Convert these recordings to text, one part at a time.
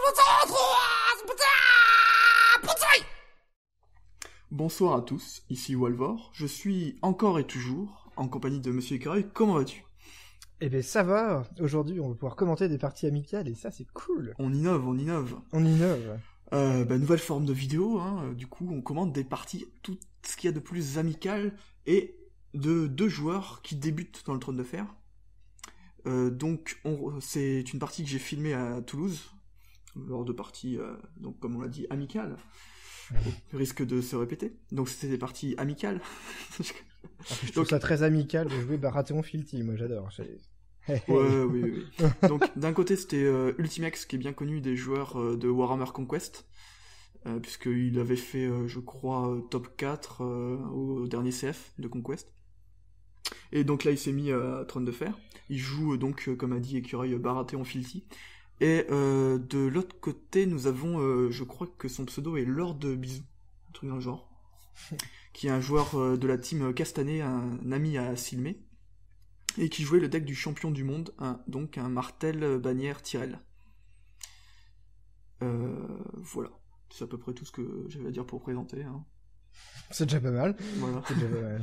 Bonsoir à tous, ici Walvor. Je suis encore et toujours en compagnie de Monsieur Écureuil. Comment vas-tu? Eh ben ça va, aujourd'hui on va pouvoir commenter des parties amicales et ça c'est cool. On innove. On innove. Nouvelle forme de vidéo, hein. Du coup on commente des parties, tout ce qu'il y a de plus amical et de deux joueurs qui débutent dans le Trône de Fer. C'est une partie que j'ai filmée à Toulouse, lors de parties, donc comme on l'a dit, amicales. Au risque de se répéter. Donc c'était des parties amicales. Je trouve ça très amical de jouer Baratheon Filthy, moi j'adore. Ouais, oui. Donc d'un côté c'était Ultimax, qui est bien connu des joueurs de Warhammer Conquest, puisqu'il avait fait, je crois, top 4 au dernier CF de Conquest. Et donc là il s'est mis à Trône de Fer. Il joue donc, comme a dit Écureuil, Baratheon Filthy. Et de l'autre côté, nous avons, je crois que son pseudo est Lord Bisou, un truc dans le genre, qui est un joueur de la team Castanet, un ami à Silmé, et qui jouait le deck du champion du monde, donc un Martel Bannière Tyrell. Voilà, c'est à peu près tout ce que j'avais à dire pour présenter. Hein. C'est déjà pas mal. Voilà. C'est déjà pas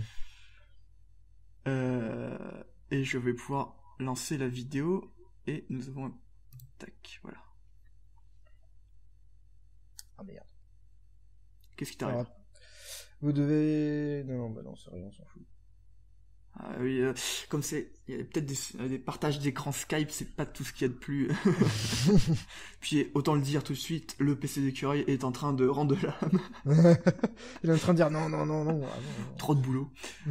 mal. Et je vais pouvoir lancer la vidéo, et nous avons un... Tac, voilà. Ah merde. Qu'est-ce qui t'arrive? Vous devez... Non, c'est rien, on s'en fout. Ah oui, comme c'est... Il y a peut-être des partages d'écran Skype, c'est pas tout ce qu'il y a de plus... Puis autant le dire tout de suite, le PC d'Écureuil est en train de rendre de l'âme. Il est en train de dire non. Trop de boulot.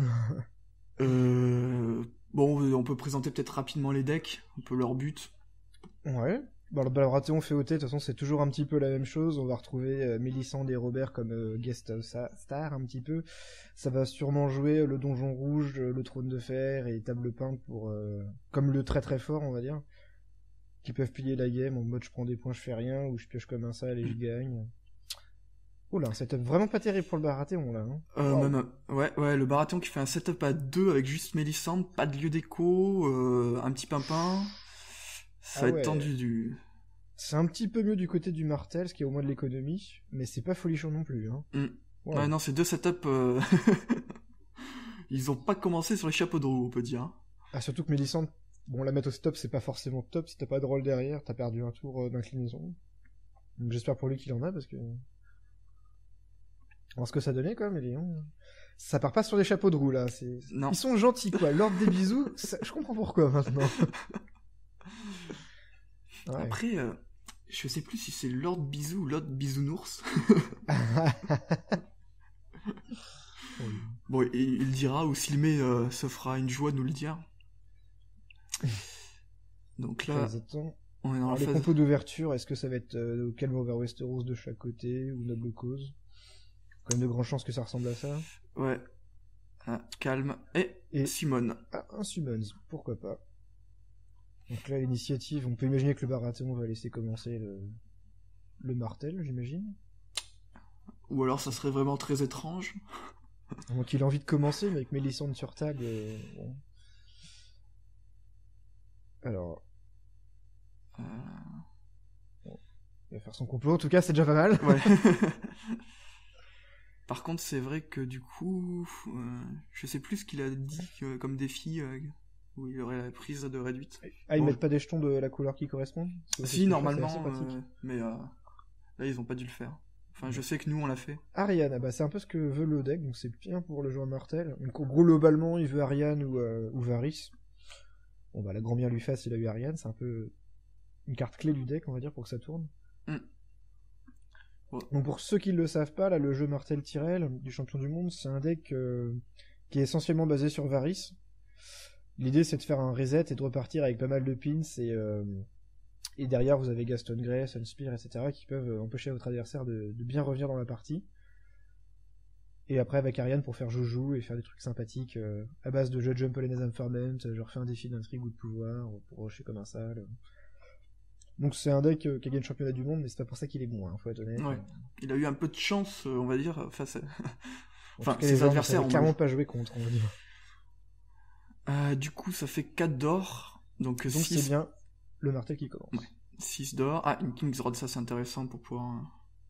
Bon, on peut présenter peut-être rapidement les decks, un peu leur but. Ouais. Le Baratheon FOT, de toute façon, c'est toujours un petit peu la même chose. On va retrouver Mélisande et Robert comme guest star un petit peu. Ça va sûrement jouer le Donjon Rouge, le Trône de Fer et Table Peinte pour comme le très très fort, on va dire, qui peuvent plier la game en mode je prends des points, je fais rien, ou je pioche comme un sale et je gagne. Oula, un setup vraiment pas terrible pour le Baratheon là. Hein. Ouais, le Baratheon qui fait un setup à 2 avec juste Mélisande, pas de lieu d'écho, un petit pimpin. Ça va être tendu du... C'est un petit peu mieux du côté du Martel, ce qui est au moins de l'économie, mais c'est pas folichon non plus. Hein. Ouais, non, ces deux setups... Ils ont pas commencé sur les chapeaux de roue, on peut dire. Ah, surtout que Mélisande, bon, la mettre au stop, c'est pas forcément top. Si t'as pas de roll derrière, t'as perdu un tour d'inclinaison. Donc j'espère pour lui qu'il en a, parce que... Alors, ce que ça donnait, quand même, les lions... Ça part pas sur les chapeaux de roue, là. Non. Ils sont gentils, quoi. L'ordre des bisous, je comprends pourquoi, maintenant. Ouais. Après, je sais plus si c'est Lord Bisou ou Lord Bisounours. Bon, il dira, ou Silmé se fera une joie de nous le dire. Donc là, on est dans la phase... Les compos d'ouverture, est-ce que ça va être Calme over Westeros de chaque côté, ou Noble Cause? Quand même de grandes chances que ça ressemble à ça. Ouais. Calme. Et Simone. Un Summons, pourquoi pas. Donc là, l'initiative, on peut imaginer que le Baratheon va laisser commencer le Martel, j'imagine. Ou alors ça serait vraiment très étrange. Donc il a envie de commencer, mais avec Mélisande sur table... Bon. Alors... Bon. Il va faire son complot, en tout cas, c'est déjà pas mal. Ouais. Par contre, c'est vrai que du coup... je sais plus ce qu'il a dit comme défi... où il y aurait la prise de réduite. Ils mettent pas des jetons de la couleur qui correspond? Si, normalement, mais là, ils ont pas dû le faire. Enfin, je sais que nous, on l'a fait. Ariane, c'est un peu ce que veut le deck, donc c'est bien pour le joueur Martel. Donc, globalement, il veut Ariane ou Varys. Bon, la grand bien lui fasse, il a eu Ariane, c'est un peu une carte clé du deck, on va dire, pour que ça tourne. Ouais. Donc, pour ceux qui ne le savent pas, là, le jeu Martel Tyrell, du champion du monde, c'est un deck qui est essentiellement basé sur Varys. L'idée, c'est de faire un reset et de repartir avec pas mal de pins, et derrière, vous avez Gaston Grey, Sunspear, etc., qui peuvent empêcher votre adversaire de bien revenir dans la partie. Et après, avec Ariane pour faire joujou et faire des trucs sympathiques, à base de jeu Jump Polonais Ferment, je refais un défi d'intrigue ou de pouvoir, pour rusher comme un sale. Donc c'est un deck qui a gagné le championnat du monde, mais c'est pas pour ça qu'il est bon, hein, faut être honnête. Ouais. Il a eu un peu de chance, on va dire, face à... Enfin, ses adversaires ont carrément pas joué contre, on va dire. Du coup, ça fait 4 d'or. Donc c'est bien le Martel qui commence. Ouais. 6 d'or. Ah, une King's Road, ça c'est intéressant pour pouvoir...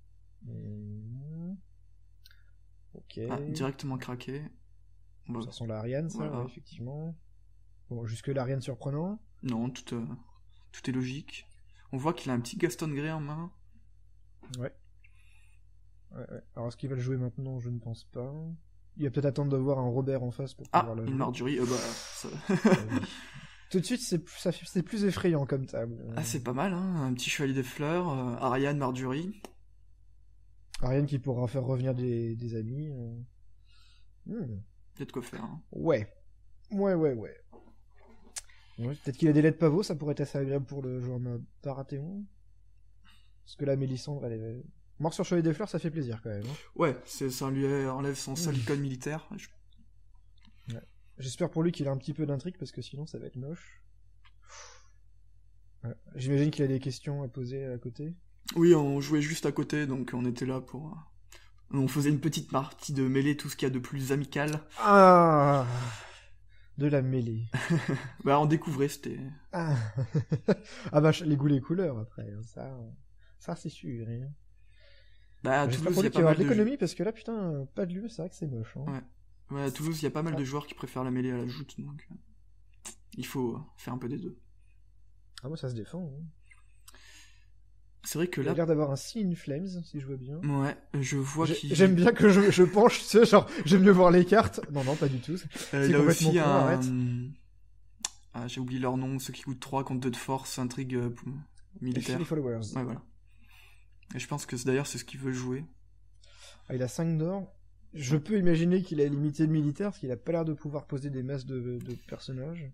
Ok. Ah, directement craquer. Bon, Ça sent l'Ariane, ça, voilà. ouais, effectivement. Bon, jusque-là, rien de surprenant. Non, tout est logique. On voit qu'il a un petit Gaston Grey en main. Ouais. Alors, est-ce qu'il va le jouer maintenant? Je ne pense pas. Il va peut-être attendre de voir un Robert en face pour pouvoir le Une jouer. Marjorie, ça... Tout de suite, c'est plus effrayant comme table. Ah, c'est pas mal, hein. Un petit Chevalier des Fleurs, Ariane, Marjorie. Ariane qui pourra faire revenir des amis. Il y a de quoi faire. Hein. Ouais. Ouais, peut-être qu'il a des lettres pavots, ça pourrait être assez agréable pour le joueur Baratheon. Parce que là, Mélissandre, elle est... Mort sur Chevalier des Fleurs, ça fait plaisir quand même. Hein. Ouais, ça lui enlève son seul icône militaire. Ouais. J'espère pour lui qu'il a un petit peu d'intrigue, parce que sinon ça va être moche. Ouais. J'imagine qu'il a des questions à poser à côté. Oui, on jouait juste à côté, donc on était là pour... On faisait une petite partie de mêlée, tout ce qu'il y a de plus amical. Ah, de la mêlée. Bah, on découvrait, c'était... Ah, ah bah, les goûts, les couleurs, après. Ça c'est sûr. Hein. Bah, à j'espère Toulouse, pour il y lui a qu'il pas va y mal avoir de de... l'économie, parce que là, putain, pas de lieu, c'est vrai que c'est moche. Hein. Ouais, à Toulouse, il y a pas mal de joueurs qui préfèrent la mêlée à la joute, donc... il faut faire un peu des deux. Ah, moi, ça se défend. Hein. C'est vrai que Il là... a l'air d'avoir un See in Flames, si je vois bien. Ouais, je vois qu'il... J'aime bien que je penche, tu sais, genre, j'aime mieux voir les cartes. Non, pas du tout. il a aussi arrête. Ah, j'ai oublié leur nom, ceux qui coûtent 3 contre 2 de force, intrigue militaire. Les Followers. Ouais, voilà. Et je pense que d'ailleurs, c'est ce qu'il veut jouer. Ah, il a 5 d'or. Je peux imaginer qu'il a limité le militaire, parce qu'il a pas l'air de pouvoir poser des masses de personnages.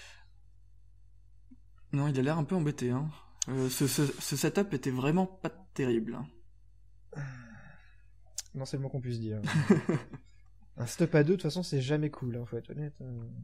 Non, il a l'air un peu embêté, hein. Ce setup était vraiment pas terrible. Non, c'est le mot qu'on puisse dire. Un setup à 2, de toute façon, c'est jamais cool, hein, faut être honnête.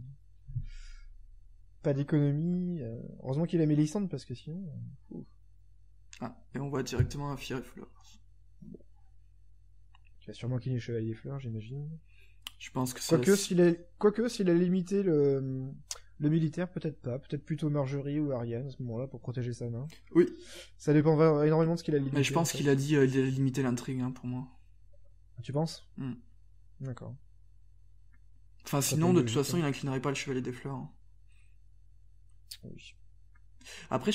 Pas d'économie. Heureusement qu'il a Mélissandre, parce que sinon... Ah, et on voit directement un Fiery Flowers. Il a sûrement qu'il est Chevalier des Fleurs, j'imagine. Je pense que c'est... Quoique, s'il a limité le militaire, peut-être pas. Peut-être plutôt Marjorie ou Ariane, à ce moment-là, pour protéger sa main. Oui. Ça dépend énormément de ce qu'il a limité. Mais je pense qu'il a dit il a limité l'intrigue, hein, pour moi. Tu penses D'accord. Enfin, sinon, de toute façon, il n'inclinerait pas le Chevalier des Fleurs. Hein. Oui. Après,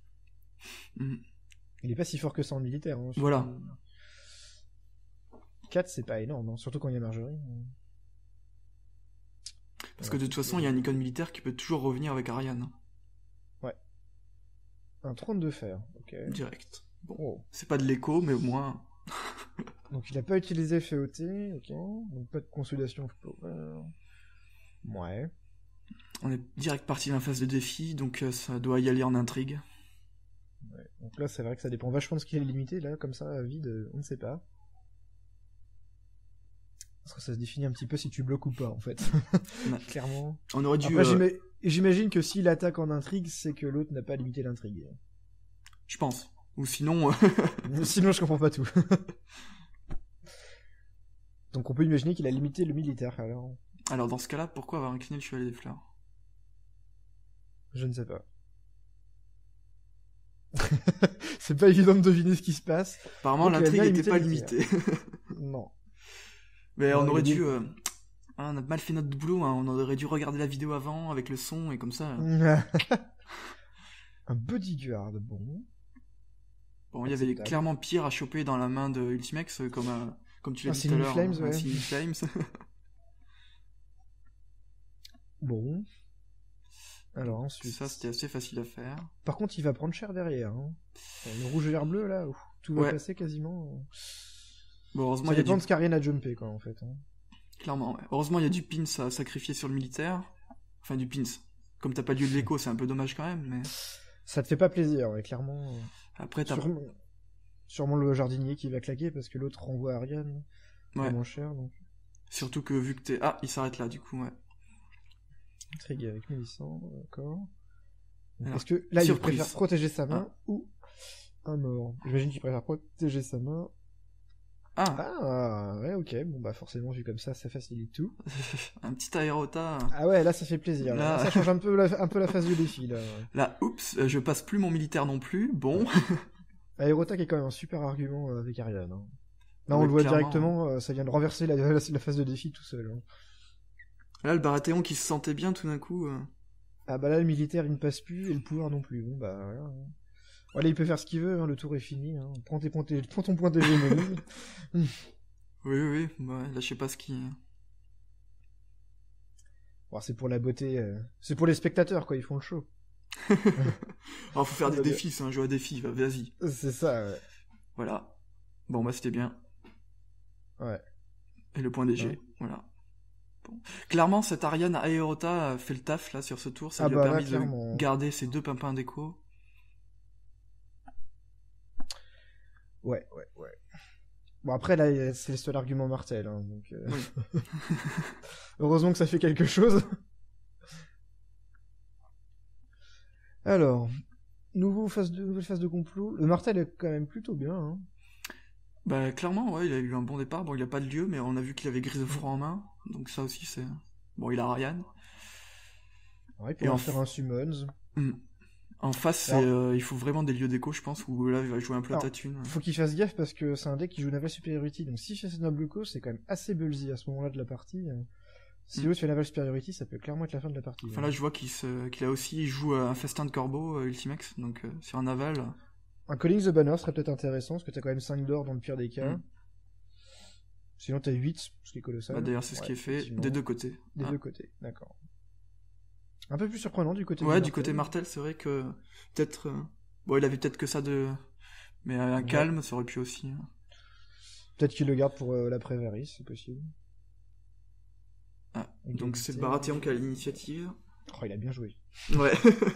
Il est pas si fort que ça en militaire. Hein, voilà. 4, c'est pas énorme, hein, surtout quand il y a Marjorie. Parce que de toute façon, il y a un icône militaire qui peut toujours revenir avec Ariane. Ouais. Un trône de fer, ok. Direct. Bon, c'est pas de l'écho, mais au moins... Donc il a pas utilisé FEOT, ok. Donc pas de consolidation of power. Ouais. On est direct parti dans la phase de défi, donc ça doit y aller en intrigue. Ouais. Donc là, c'est vrai que ça dépend vachement de ce qu'il est limité, là, comme ça, vide, on ne sait pas. Parce que ça se définit un petit peu si tu bloques ou pas, en fait. Clairement. On aurait dû... Après, j'imagine que s'il attaque en intrigue, c'est que l'autre n'a pas limité l'intrigue. Je pense. Ou sinon... Sinon, je comprends pas tout. Donc on peut imaginer qu'il a limité le militaire, alors... Alors dans ce cas-là, pourquoi avoir incliné le Chevalier des Fleurs? Je ne sais pas. C'est pas évident de deviner ce qui se passe. Apparemment, l'intrigue n'était pas limitée. Non. Mais on aurait dû... on a mal fait notre boulot, hein. On aurait dû regarder la vidéo avant, avec le son, et comme ça... Un bodyguard, bon... Bon, il y avait clairement pire à choper dans la main de Ultimex, comme tu l'as dit tout à l'heure. Un Singing Flames. Bon... Alors ensuite... Ça, c'était assez facile à faire. Par contre, il va prendre cher derrière. Hein. Le rouge vert bleu, là, tout va passer quasiment. Bon, heureusement, ça dépend de ce qu'Ariane a jumpé, quoi, en fait. Hein. Clairement, ouais. Heureusement, il y a du pins à sacrifier sur le militaire. Enfin, du pins. Comme t'as pas lieu de l'écho, c'est un peu dommage quand même, mais... Ça te fait pas plaisir, ouais, clairement. Après, t'as... Sûrement le jardinier qui va claquer, parce que l'autre renvoie Ariane. Ouais. Moins cher, donc... Surtout que vu que t'es... Ah, il s'arrête là, du coup, ouais. Intrigue avec Mélissandre, d'accord. Parce que là, il préfère protéger sa main ou un mort. J'imagine qu'il préfère protéger sa main. Ah, Ah, ouais, ok. Bon, bah forcément, vu comme ça facilite tout. un petit aérota. Ah ouais, là, ça fait plaisir. Là, Là, ça change un peu la phase du défi, là. là, oups, je passe plus mon militaire non plus. Bon, Ouais. Aérota qui est quand même un super argument avec Ariane. Hein. Là, ah on oui, le voit clairement. directement, ça vient de renverser la phase de défi tout seul. Hein. Là, le Baratheon qui se sentait bien tout d'un coup. Ah bah là, le militaire, il ne passe plus, et le pouvoir non plus. Bon, bah voilà. Hein. Voilà, il peut faire ce qu'il veut, hein, le tour est fini. Hein. Prends ton point d'hégémonie. Oui, oui, oui. Ouais, là, je sais pas ce qui. Bon, c'est pour la beauté, c'est pour les spectateurs, quoi, ils font le show. Alors, faut faire des défis, c'est un jeu à défis. Vas-y. C'est ça, ouais. Voilà. Bon, bah, c'était bien. Ouais. Et le point DG. Ouais. Voilà. Bon. Clairement, cette Ariane Aérota a fait le taf là sur ce tour. Ça Ah lui a bah là, permis de clairement. garder ses 2 pimpins d'écho. Ouais. Bon, après, là, c'est le seul argument Martel, hein, donc... Oui. Heureusement que ça fait quelque chose. Alors, nouvelle phase de complot. Le Martel est quand même plutôt bien, hein. Bah, clairement, ouais, il a eu un bon départ. Bon, il a pas de lieu, mais on a vu qu'il avait Grise de Froid en main. Donc, ça aussi, c'est. Bon, il a Ryan. Ouais, il Et pourrait faire un Summons. En face, Alors- il faut vraiment des lieux d'écho, je pense, où là, il va jouer un peu à Alors, thune. faut qu'il fasse gaffe parce que c'est un deck qui joue Naval Superiority. Donc si fait cette Noble Cause, c'est quand même assez ballsy à ce moment-là de la partie. Si l'autre fait Naval Superiority, ça peut clairement être la fin de la partie. Enfin, là, je vois qu'il a aussi, il joue un festin de corbeau, Ultimax, donc sur un naval. Un Calling the Banner serait peut-être intéressant parce que t'as quand même 5 d'or dans le pire des cas. Sinon t'as 8, ce qui est colossal. Bah, d'ailleurs, c'est ce qui est fait des deux côtés. Des deux côtés, d'accord. Un peu plus surprenant du côté Ouais, de du côté Martel, c'est vrai que peut-être. Bon, il avait peut-être que ça de. Mais un calme, ça aurait pu aussi. Peut-être qu'il le garde pour l'après Varys, c'est possible. Ah, donc c'est Baratheon qui a l'initiative. Oh, il a bien joué. Ouais.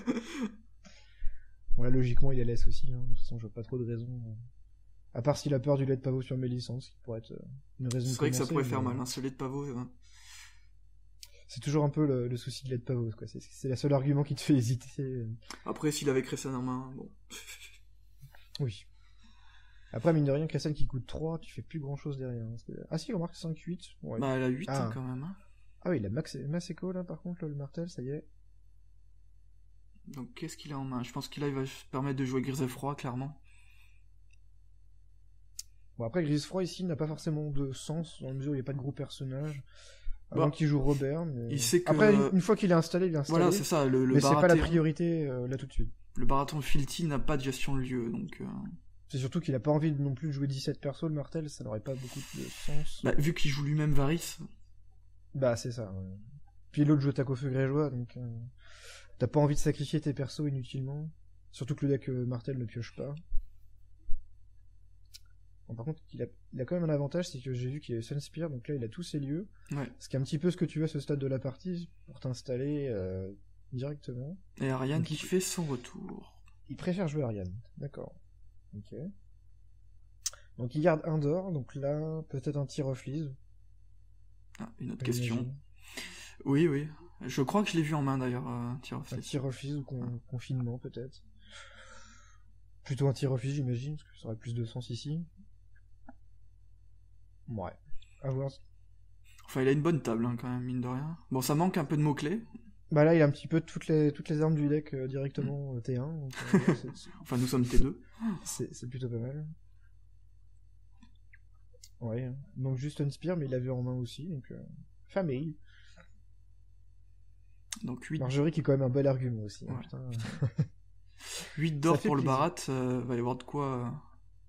Voilà, logiquement, il la laisse aussi. Hein. De toute façon, je vois pas trop de raison. À part s'il a peur du lait de pavot sur mes licences, qui pourrait être une raison de C'est vrai que ça pourrait faire mais... mal, hein, ce lait de pavot. C'est toujours un peu le souci de lait de pavot, quoi. C'est la seule argument qui te fait hésiter. Après, s'il avait Crescent en main, bon. Oui. Après, mine de rien, Crescent qui coûte 3, tu fais plus grand chose derrière. Hein, ah si, remarque 5-8. Ouais. Bah, elle a 8 hein, quand même. Hein. Ah oui, il a Mass Echo là, par contre, là, le Martel, ça y est. Donc, qu'est-ce qu'il a en main? Je pense qu'il va se permettre de jouer Grise et Froid, clairement. Bon, après, Grise Froid ici n'a pas forcément de sens, dans la mesure où il n'y a pas de gros personnage. Avant qu'il joue Robert, mais... Il sait que... Après, une fois qu'il est installé, il est installé. Voilà, c'est ça, le mais Baratheon... c'est pas la priorité là tout de suite. Le Baratheon Filthy n'a pas de gestion de lieu, donc... C'est surtout qu'il a pas envie non plus de jouer 17 persos, le Martel, ça n'aurait pas beaucoup de sens. Bah, vu qu'il joue lui-même Varys... Bah, c'est ça, ouais. Puis l'autre joue Tac au feu grégeois, donc... T'as pas envie de sacrifier tes persos inutilement. Surtout que le deck Martel ne pioche pas. Bon, par contre, il a quand même un avantage, c'est que j'ai vu qu'il y a Sunspear, donc là il a tous ses lieux. Ouais. Ce qui est un petit peu ce que tu veux à ce stade de la partie, pour t'installer directement. Et Ariane qui fait son retour. Il préfère jouer Ariane, d'accord. Ok. Donc il garde un d'or, donc là, peut-être un Tear of Lease. Ah, une autre question. Oui, oui. Je crois que je l'ai vu en main d'ailleurs, Tear of Lease. Un Tear of Lease ou confinement peut-être. Plutôt un Tear of Lease j'imagine, parce que ça aurait plus de sens ici. Ouais, à voir. Enfin, il a une bonne table, hein, quand même, mine de rien. Bon, ça manque un peu de mots-clés. Bah là, il a un petit peu toutes les armes du deck directement T1. Donc, enfin, nous sommes T2. C'est plutôt pas mal. Ouais, donc juste un Spear, mais il l'avait en main aussi, donc famille. Donc 8... Marjorie qui est quand même un bel argument aussi. Ouais. Hein, putain. 8 d'or pour le Barat, va y avoir de quoi...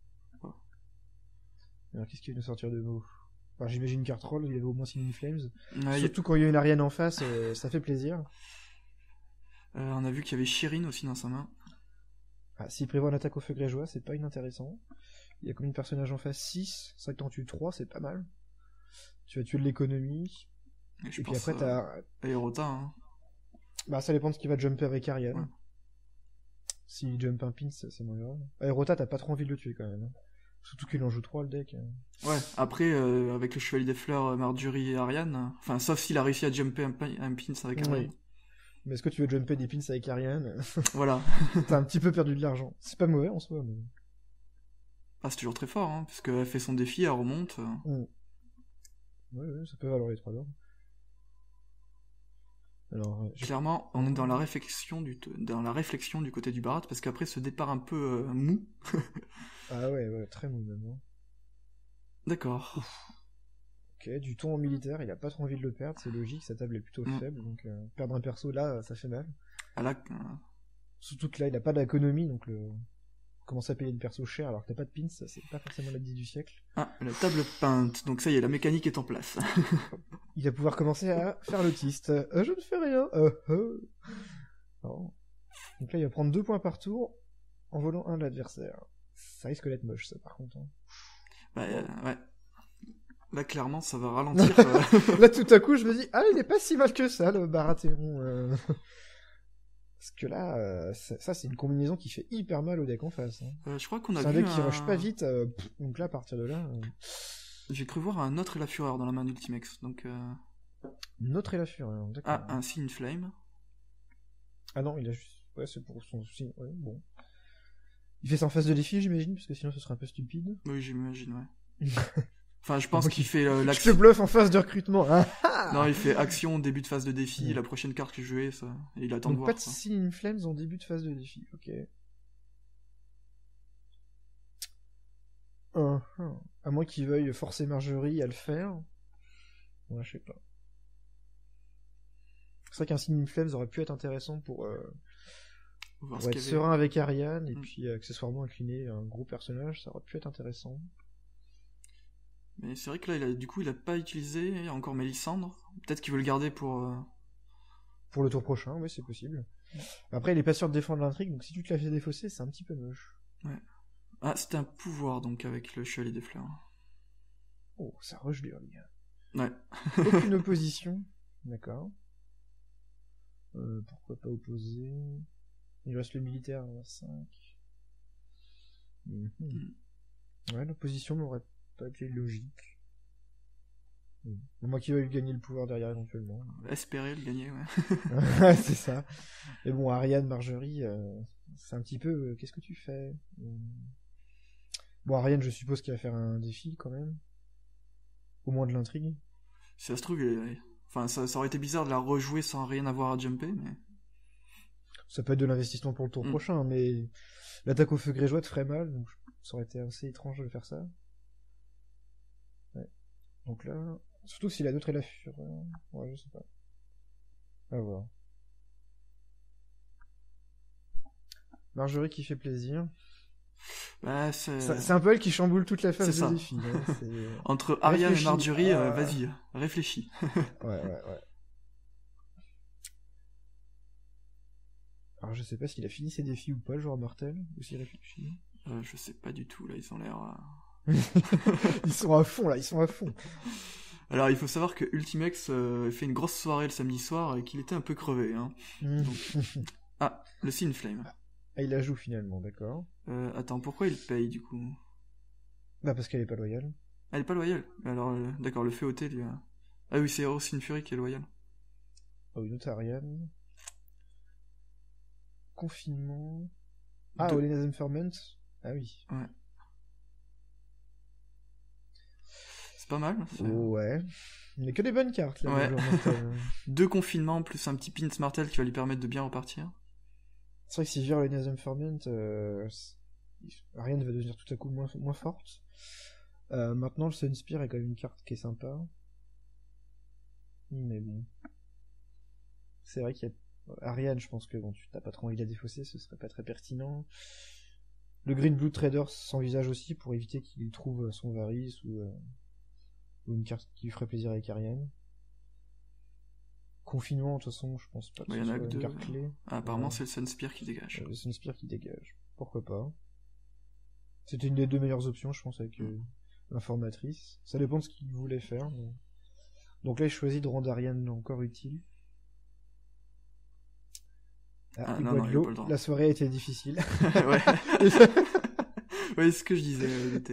Alors qu'est-ce qu'il va nous sortir de mots? Enfin, j'imagine carte roll, il avait au moins Singing Flames. Ouais, surtout quand il y a une Ariane en face, ça fait plaisir. On a vu qu'il y avait Shirin aussi dans sa main. Ah, s'il prévoit une attaque au feu grégeois, c'est pas inintéressant. Il y a combien de personnages en face? 6, ça que t'en tues 3, c'est pas mal. Tu vas tuer de l'économie. Et puis après t'as... Aérota, hein. Bah ça dépend de ce qu'il va jumper avec Ariane. Ouais. S'il jump un pin, c'est moins grave. Aérota, t'as pas trop envie de le tuer quand même. Surtout qu'il en joue 3 le deck. Ouais, après, avec le Chevalier des Fleurs, Marjorie et Ariane, enfin, sauf s'il a réussi à jumper un pin avec Ariane. Oui. Mais est-ce que tu veux jumper des pins avec Ariane? Voilà. T'as un petit peu perdu de l'argent. C'est pas mauvais en soi, mais... Ah, c'est toujours très fort, hein, parce qu'elle fait son défi, elle remonte. Ouais, ça peut valoir les 3 d'or. Alors, clairement, on est dans la réflexion du côté du Barat, parce qu'après ce départ un peu mou. Ah ouais, très mou même. Hein. D'accord. Ok, du ton en militaire, il a pas trop envie de le perdre, c'est logique, sa table est plutôt faible, donc perdre un perso là, ça fait mal. Ah là, Surtout que là, il a pas d'économie, donc commence à payer une perso cher alors que t'as pas de pins, ça, c'est pas forcément la 10 du siècle. Ah, la table peinte, donc ça y est, la mécanique est en place. Il va pouvoir commencer à faire l'autiste. Je ne fais rien. Alors, donc là, il va prendre 2 points par tour en volant un de l'adversaire. Ça risque d'être moche, ça, par contre. Hein. Ouais. Là, clairement, ça va ralentir. Là, tout à coup, je me dis, ah, il est pas si mal que ça, le Baratheon. Parce que là, ça, c'est une combinaison qui fait hyper mal au deck en face. Hein. Je crois qu'on a vu un deck qui rush pas vite. Donc là, à partir de là... J'ai cru voir un autre et la fureur dans la main d'Ultimex, donc... Notre et la fureur, d'accord. Ah, un Sin Flame. Ah non, il a juste... Ouais, c'est pour son signe, ouais, bon. Il fait ça en phase de défi, j'imagine, parce que sinon ce serait un peu stupide. Oui, j'imagine, ouais. Enfin, je pense qu'il fait Je l'action... te bluffe en phase de recrutement. Non, il fait action, début de phase de défi, la prochaine carte que je vais, ça... Et il attend donc de voir. Pas de Sin Flames en début de phase de défi, ok. À moins qu'il veuille forcer Marjorie à le faire. Ouais, je sais pas. C'est vrai qu'un Sin Flames aurait pu être intéressant pour être serein avec Ariane, et puis accessoirement incliner un gros personnage, ça aurait pu être intéressant. Mais c'est vrai que là, il a pas utilisé encore Mélisandre. Peut-être qu'il veut le garder pour... Pour le tour prochain, oui, c'est possible. Après, il est pas sûr de défendre l'intrigue, donc si tu te la fais défausser, c'est un petit peu moche. Ouais. Ah, c'était un pouvoir, donc, avec le Chevalier des Fleurs. Oh, ça rush dur, les gars. Ouais. Aucune opposition. D'accord. Pourquoi pas opposer? Il reste le militaire à 5. Ouais, l'opposition m'aurait pas été logique. Moi qui veuille gagner le pouvoir derrière éventuellement. Espérer le gagner, ouais. Ouais, c'est ça. Mais bon, Ariane, Marjorie, c'est un petit peu... qu'est-ce que tu fais? Bon, Ariane, je suppose qu'il va faire un défi quand même. Au moins de l'intrigue. Si ça se trouve, enfin, ça aurait été bizarre de la rejouer sans rien avoir à jumper, mais... Ça peut être de l'investissement pour le tour prochain, mais l'attaque au feu grégeois te ferait mal, donc ça aurait été assez étrange de faire ça. Ouais. Donc là, surtout s'il a d'autres et la fureur. Ouais, je sais pas. À voir. Marjorie qui fait plaisir. Bah, c'est un peu elle qui chamboule toute la phase de défi. Entre Ariane et Marjorie, vas-y, réfléchis. Ouais. Alors je sais pas s'il a fini ses défis ou pas, le joueur mortel, ou s'il réfléchit. Je sais pas du tout, là, ils ont l'air... Ils sont à fond, là, ils sont à fond. Alors, il faut savoir que Ultimex fait une grosse soirée le samedi soir et qu'il était un peu crevé. Hein. Donc... Ah, le Sin Flame. Ah, il la joue finalement, d'accord. Attends, pourquoi il paye du coup? Bah, parce qu'elle est pas loyale. Elle est pas loyale. Alors, d'accord, le FOT lui a... Ah oui, c'est Hero Sin Fury qui est loyal. Oh, une autre Ariane. Confinement. Ah, Olenazem Ferment. Ah oui. Ouais. C'est pas mal. Ouais. Il n'y a que des bonnes cartes là. Ouais. 2 confinements plus un petit Pins Martel qui va lui permettre de bien repartir. C'est vrai que si vire Olenazem Ferment, Ariane va devenir tout à coup moins forte. Maintenant, le Sunspear est quand même une carte qui est sympa. Mais bon. C'est vrai qu'il y a Ariane, je pense que bon, tu t'as pas trop envie de la défausser, ce serait pas très pertinent. Le Green Blue Trader s'envisage aussi pour éviter qu'il trouve son Varys ou une carte qui lui ferait plaisir avec Ariane. Confinement, de toute façon, je pense pas que ce soit une carte clé. Ah, apparemment, c'est le Sunspear qui dégage. Le Sunspear qui dégage. Pourquoi pas. C'était une des 2 meilleures options, je pense, avec l'informatrice. Ça dépend de ce qu'il voulait faire. Mais... Donc là, il choisit de rendre Ariane encore utile. Ah, non, il boit de l'eau. La soirée a été difficile. Ouais. Ouais, c'est ce que je disais.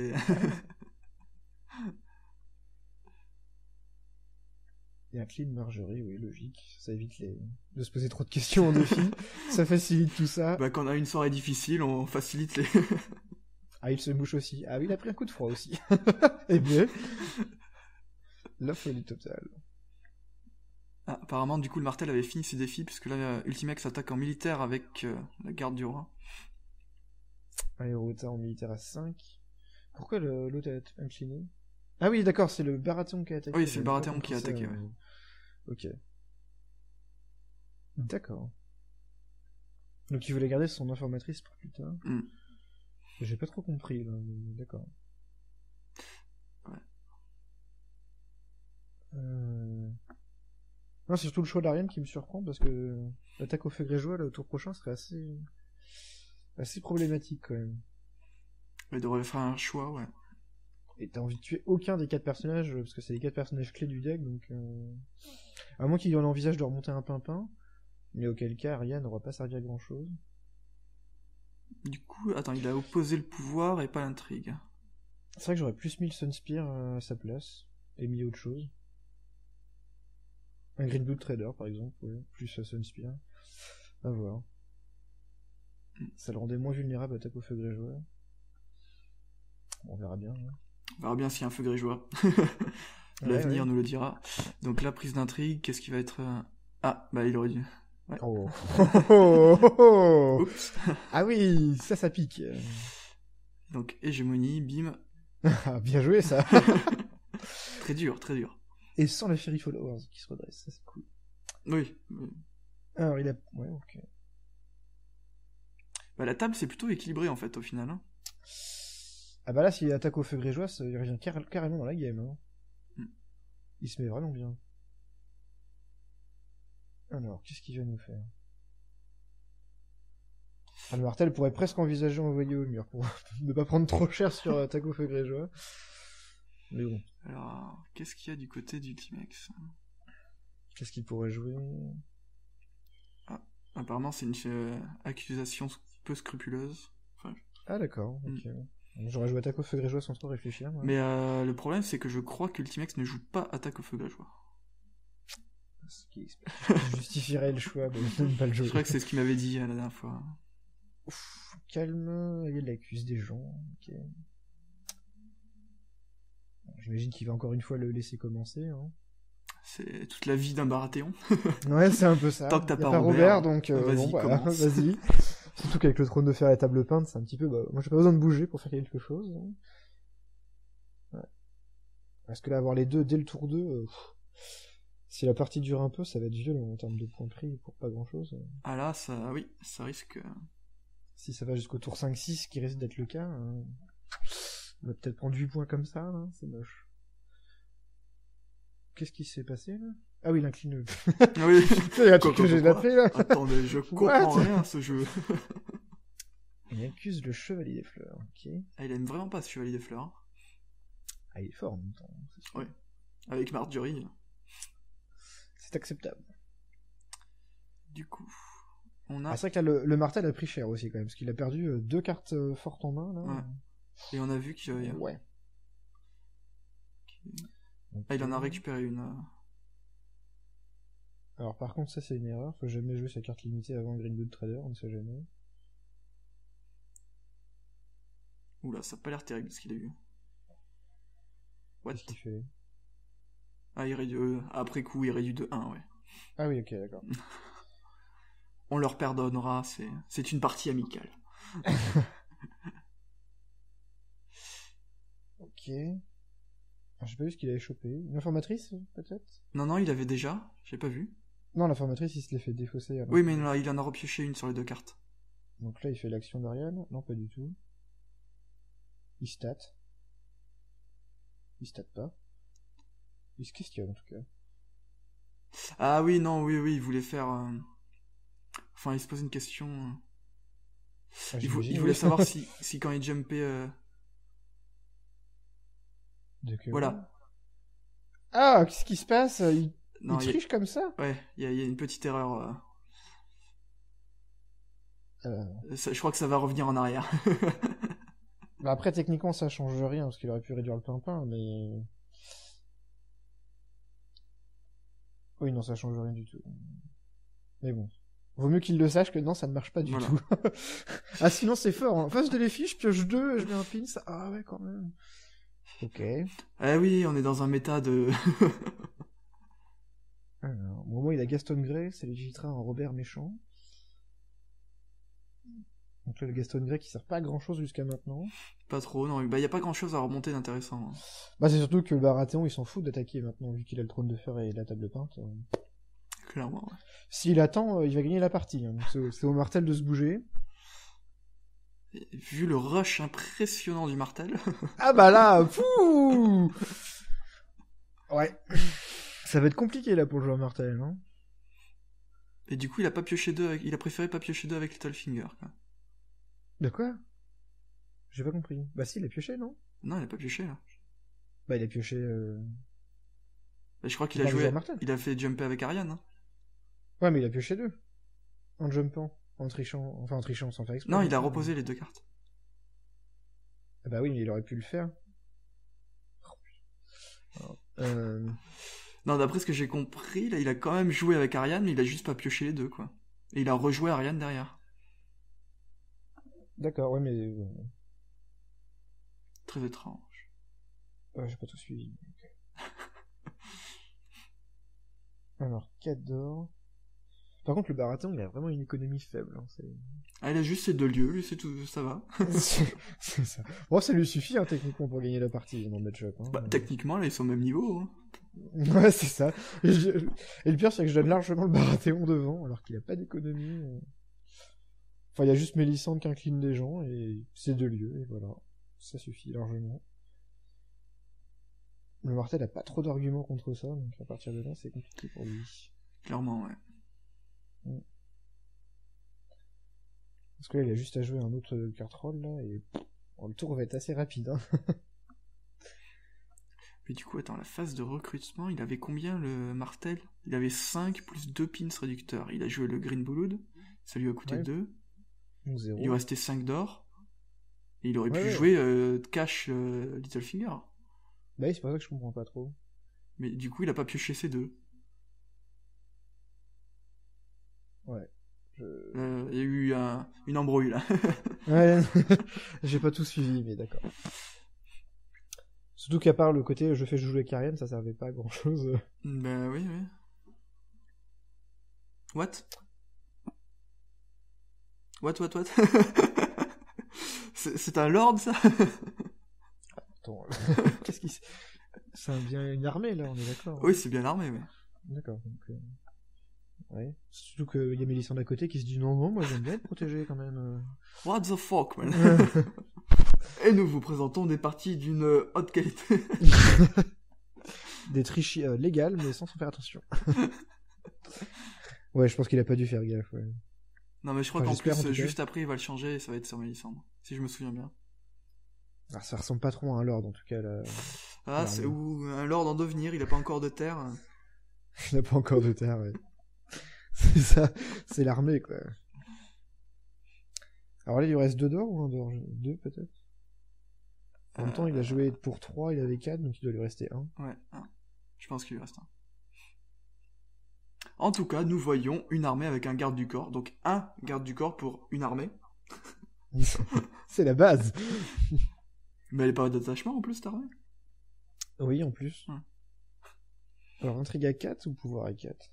Et un clean Marjorie, oui, logique. Ça évite de se poser trop de questions en défi. Ça facilite tout ça. Bah, quand on a une soirée difficile, on facilite les... Ah, il se mouche aussi. Ah oui, il a pris un coup de froid aussi. Et bien, la folie totale. Ah, apparemment, du coup, le Martel avait fini ses défis, puisque là, Ultimax attaque en militaire avec la garde du roi. Aérota en militaire à 5. Pourquoi l'autre a incliné? Ah oui, d'accord, c'est le Baratheon qui a attaqué. Oui, c'est le Baratheon qui a attaqué, ouais. Ok. D'accord. Donc il voulait garder son informatrice pour plus tard. J'ai pas trop compris, là, mais d'accord. Ouais. Non, c'est surtout le choix d'Ariane qui me surprend, parce que l'attaque au feu grégeois, le tour prochain, serait assez problématique, quand même. Il devrait faire un choix, ouais. Et t'as envie de tuer aucun des 4 personnages, parce que c'est les 4 personnages clés du deck, donc... À moins qu'il en envisage de remonter un pimpin, mais auquel cas, Ariane n'aura pas servi à grand-chose. Du coup, attends, il a opposé le pouvoir et pas l'intrigue. C'est vrai que j'aurais plus mis le Sunspear à sa place, et mis autre chose. Un Green Blood Trader, par exemple, ouais, plus Sunspear. À voir. Ça le rendait moins vulnérable à attaque au feu grégeois. On verra bien. Hein. On verra bien s'il y a un feu grégeois. Ouais. L'avenir nous le dira. Donc la prise d'intrigue, qu'est-ce qui va être... Ah, bah il aurait dû... Ouais. Oh. Oups. Ah oui, ça pique. Donc hégémonie, bim. Bien joué, ça. Très dur, très dur. Et sans les Fairy Followers qui se redressent, ça c'est cool. Oui. Alors il a... Ouais, ok. Bah la table c'est plutôt équilibré en fait au final. Hein. Ah bah là, s'il attaque au feu grégeois, il revient carrément dans la game. Hein. Il se met vraiment bien. Alors, qu'est-ce qu'il va nous faire? Le Martel pourrait presque envisager d'envoyer au mur pour ne pas prendre trop cher sur attaque au feu grégeois. Mais bon. Alors, qu'est-ce qu'il y a du côté d'Ultimax? Qu'est-ce qu'il pourrait jouer? Ah, apparemment c'est une accusation peu scrupuleuse. Enfin, Ah d'accord, ok. J'aurais joué attaque au feu grégeois sans trop réfléchir. Moi. Mais le problème c'est que je crois qu'Ultimax ne joue pas attaque au feu grégeois. Ce qui justifierait le choix de ne pas le jouer. Je crois que c'est ce qu'il m'avait dit la dernière fois. Ouf, calme, il accuse des gens. Ok. J'imagine qu'il va encore une fois le laisser commencer. Hein. C'est toute la vie d'un Baratheon. Ouais, c'est un peu ça. Tant que t'as pas Robert, donc vas-y, commence. vas-y. Surtout qu'avec le trône de fer et la table peinte, c'est un petit peu... Bah, moi, j'ai pas besoin de bouger pour faire quelque chose. Hein. Ouais. Parce que là, avoir les deux dès le tour 2... Si la partie dure un peu, ça va être violent en termes de points pris pour pas grand-chose. Ah là, ça, oui, ça risque... Si ça va jusqu'au tour 5-6, qui risque d'être le cas, on va peut-être prendre 8 points comme ça, hein, c'est moche. Qu'est-ce qui s'est passé, là? Ah oui, l'incline... Oui, il y a un truc que j'ai appelé, là. Attendez, je comprends rien, ce jeu. Il accuse le Chevalier des Fleurs, ok. Ah, il aime vraiment pas ce Chevalier des Fleurs. Ah, il est fort en même temps, c'est sûr. Ouais. Avec Marjorie. C'est acceptable. Du coup, on a... Ah, c'est vrai que là, le Martel a pris cher aussi, quand même, parce qu'il a perdu 2 cartes fortes en main, là. Ouais. Et on a vu qu'il y a... Ouais. Okay. Ah, il en a récupéré une. Alors, par contre, ça, c'est une erreur. Faut jamais jouer sa carte limitée avant Green Blood Trader, on ne sait jamais. Oula, ça a pas l'air terrible, ce qu'il a eu. Qu'est-ce qu'il fait? Ah, il réduit... après coup, il réduit de 1, ouais. Ah oui, ok, d'accord. On leur pardonnera, c'est une partie amicale. Ok. Alors, j'ai pas vu ce qu'il avait chopé. Une informatrice, peut-être? Non, il avait déjà, j'ai pas vu. Non, l'informatrice, il se l'est fait défausser. Alors. Oui, mais là, il en a repioché une sur les 2 cartes. Donc là, il fait l'action d'Ariane. Non, pas du tout. Il stat. Il stat pas. Il se questionne, en tout cas. Ah oui, non, oui, il voulait faire... Enfin, il se posait une question... Ah, il voulait savoir si quand il jumpait... Voilà. Ah, qu'est-ce qui se passe? Il triche comme ça? Ouais, il y a une petite erreur. Je crois que ça va revenir en arrière. Bah après, techniquement, ça change rien, parce qu'il aurait pu réduire le pimpin, mais... Oui, non, ça change rien du tout. Mais bon. Vaut mieux qu'il le sache que non, ça ne marche pas du Voilà. tout. Ah, sinon c'est fort. Hein. Face de l'effiche, je pioche 2, je mets un pin, ça... Ah ouais, quand même. Ok. Eh oui, on est dans un méta de... Alors, au moment où il a Gaston Grey, ça lui évitera un Robert méchant. Donc là, le Gaston Grey qui sert pas à grand chose jusqu'à maintenant. Pas trop, non. Bah, y a pas grand chose à remonter d'intéressant. Hein. Bah, c'est surtout que le Baratheon, il s'en fout d'attaquer maintenant, vu qu'il a le trône de fer et la table peinte. Clairement, ouais. S'il attend, il va gagner la partie. Hein. C'est au Martel de se bouger. Et vu le rush impressionnant du Martel... Ah bah là, fou. Ouais. Ça va être compliqué là pour le joueur Martel, non? Et du coup, il a préféré pas piocher 2 avec Littlefinger, quoi. De quoi? J'ai pas compris. Bah si, il a pioché, non? Non, il a pas pioché, là. Bah il a pioché... Bah, je crois qu'il On a parle du joué... joueur Martel. Il a fait jumper avec Ariane, hein. Ouais, mais il a pioché 2. En jumpant. En trichant. Enfin, en trichant sans faire exprès. Non, il a reposé les 2 cartes. Ah bah oui, mais il aurait pu le faire. Non, d'après ce que j'ai compris, là, il a quand même joué avec Ariane, mais il a juste pas pioché les 2, quoi. Et il a rejoué Ariane derrière. D'accord, ouais, mais... Très étrange. j'ai pas tout suivi. Okay. Alors, 4 d'or... Par contre, le Baratheon, il a vraiment une économie faible. Hein, Ah, il a juste ces 2 lieux, lui, c'est tout, ça va. c'est ça. Bon, ça lui suffit, hein, techniquement, pour gagner la partie dans le match-up. Hein. Bah, techniquement, là, ils sont au même niveau. Hein. Ouais, c'est ça. Et le pire, c'est que je donne largement le Baratheon devant, alors qu'il a pas d'économie. Enfin, il y a juste Mélissandre qui incline les gens, et c'est 2 lieux, et voilà. Ça suffit largement. Le Martel a pas trop d'arguments contre ça, donc à partir de là, c'est compliqué pour lui. Clairement, ouais. Parce que là, il a juste à jouer un autre card roll, là, et bon, le tour va être assez rapide. Hein. Mais du coup, attends, la phase de recrutement, il avait combien le Martel? Il avait 5 plus 2 pins réducteurs. Il a joué le Green Blood, ça lui a coûté 2. Donc 0. Il lui restait 5 d'or. Et il aurait pu ouais. jouer cash Littlefinger. Bah oui, c'est pour ça que je comprends pas trop. Mais du coup, il a pas pioché ses 2. Ouais. Il y a eu une embrouille là. Ouais, j'ai pas tout suivi, mais d'accord. Surtout qu'à part le côté je fais jouer avec Ariane, ça servait pas à grand chose. Ben oui. What? C'est un lord ça? Attends, qu'est-ce qui... C'est bien une armée là, on est d'accord? Oui, c'est bien armé, ouais. D'accord, donc... Ouais. Surtout qu'il y a Mélissandre à côté qui se dit non, moi j'aime bien être protégé quand même. What the fuck, man? Et nous vous présentons des parties d'une haute qualité. Des triches légales, mais sans faire attention. Ouais, je pense qu'il a pas dû faire gaffe, ouais. Non, mais je crois qu'en plus, juste après, il va le changer et ça va être sur Mélissandre. Si je me souviens bien. Ah, ça ressemble pas trop à un lord en tout cas là. Ah, c'est ou un lord en devenir, il a pas encore de terre. Il n'a pas encore de terre, ouais. C'est ça, c'est l'armée, quoi. Alors là, il lui reste 2 d'or ou 1 d'or? 2 peut-être. En même temps, il a joué pour 3, il avait 4, donc il doit lui rester 1. Ouais, 1. Je pense qu'il lui reste 1. En tout cas, nous voyons une armée avec un garde du corps. Donc un garde du corps pour une armée. C'est la base. Mais elle n'est pas d'attachement en plus, cette armée? Oui, en plus. Ouais. Alors, intrigue à 4 ou pouvoir à 4?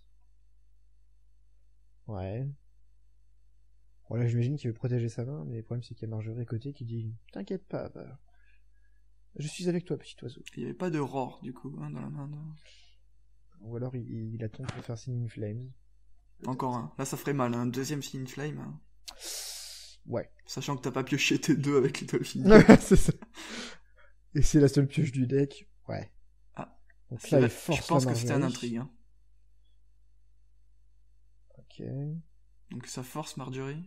Ouais. Bon, là, j'imagine qu'il veut protéger sa main, mais le problème, c'est qu'il y a Marjorie à côté qui dit « T'inquiète pas, bah. Je suis avec toi, petit oiseau. » Il n'y avait pas de roar, du coup, hein, dans la main de... Ou alors, il attend pour faire Singing Flames. Encore un. Là, ça ferait mal, un deuxième Singing Flame. Hein. Ouais. Sachant que t'as pas pioché tes 2 avec Littlefinger. Ouais, c'est ça. Et c'est la seule pioche du deck. Ouais. Ah. Donc là, je pense que c'était un intrigue. Hein. Ok. Donc ça force Marjorie.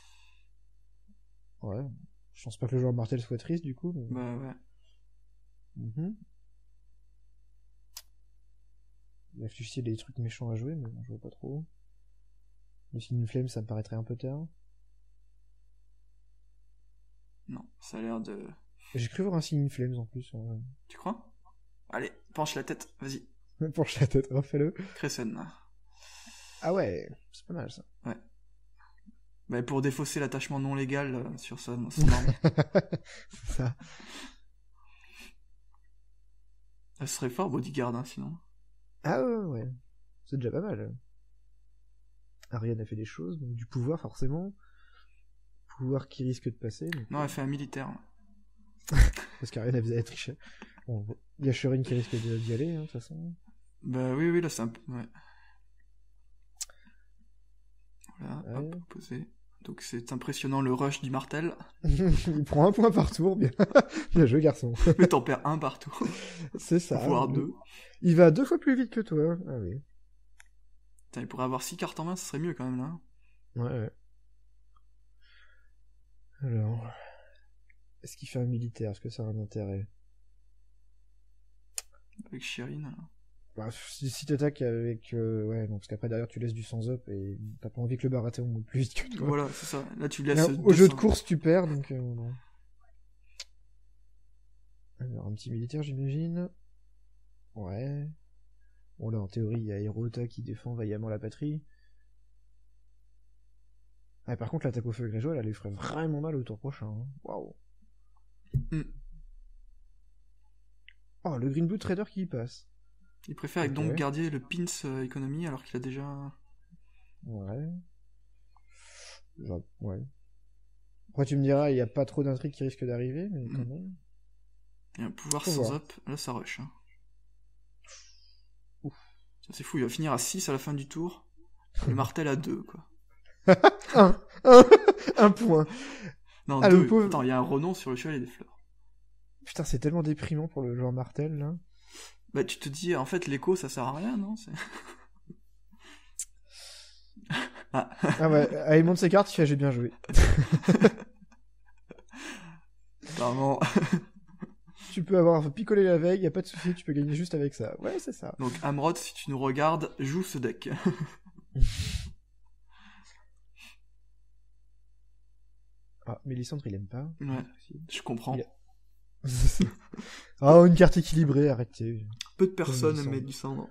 Ouais. Je pense pas que le joueur Martel soit triste, du coup. Mais... Bah ouais. Il réfléchit à des trucs méchants à jouer, mais bon, je vois pas trop. Le Singing Flame, ça me paraîtrait un peu tard. Non, ça a l'air de... J'ai cru voir un Singing Flames en plus. Ouais. Tu crois? Allez, penche la tête, vas-y. Penche la tête, refais-le. Crescent. Ah ouais, c'est pas mal ça. Ouais. Bah, pour défausser l'attachement non légal sur son arme. C'est ça. Ce serait fort, bodyguard, hein, sinon. Ah ouais. C'est déjà pas mal. Ariane a fait des choses, donc du pouvoir forcément. Pouvoir qui risque de passer. Donc... Non, elle fait un militaire. Parce qu'Ariane elle faisait tricher. Bon, il y a Shurine qui risque d'y aller, de toute façon. Bah oui, là c'est un peu... Ouais. Voilà, ouais. hop, posé. Donc c'est impressionnant le rush du martel. Il prend un point par tour, bien, bien joué garçon. Mais t'en perds un par tour. C'est ça. Voire 2. Il va 2 fois plus vite que toi. Ah oui. Putain, il pourrait avoir 6 cartes en main, ce serait mieux quand même là. Ouais. Alors... Est-ce qu'il fait un militaire? Est-ce que ça a un intérêt? Avec Shireen. Bah, si t'attaques avec... ouais, non, parce qu'après derrière tu laisses du sans up et t'as pas envie que le Baratheon monte plus vite que toi. Voilà, c'est ça. Là tu laisses... Au jeu de course tu perds, donc... non. Alors un petit militaire j'imagine. Ouais. Bon là en théorie il y a Hirota qui défend vaillamment la patrie. Ah, par contre l'attaque au feu grégeois elle lui ferait vraiment mal au tour prochain. Waouh. Oh, le Green Blue Trader qui y passe. Il préfère donc garder le pins économie alors qu'il a déjà... Ouais. Ouais. Après tu me diras, il n'y a pas trop d'intrigues qui risquent d'arriver, mais quand même. Il y a un pouvoir sans up, là ça rush. Hein. C'est fou, il va finir à 6 à la fin du tour. Le martel à 2, quoi. un point. Non, 2. Pauvre... Attends, il y a un renom sur le chevalier des fleurs. Putain, c'est tellement déprimant pour le joueur martel, là. Bah, tu te dis, en fait, l'écho, ça sert à rien, non? Ah ouais, il monte ses cartes, il fait j'ai bien joué. Apparemment. Tu peux avoir picolé la veille, y a pas de souci, tu peux gagner juste avec ça. Ouais, c'est ça. Donc, Amrod, si tu nous regardes, joue ce deck. Ah, Mélisandre, il aime pas. Ouais, je comprends. Ah, une carte équilibrée, arrêtez. Peu de personnes aiment Mélisandre.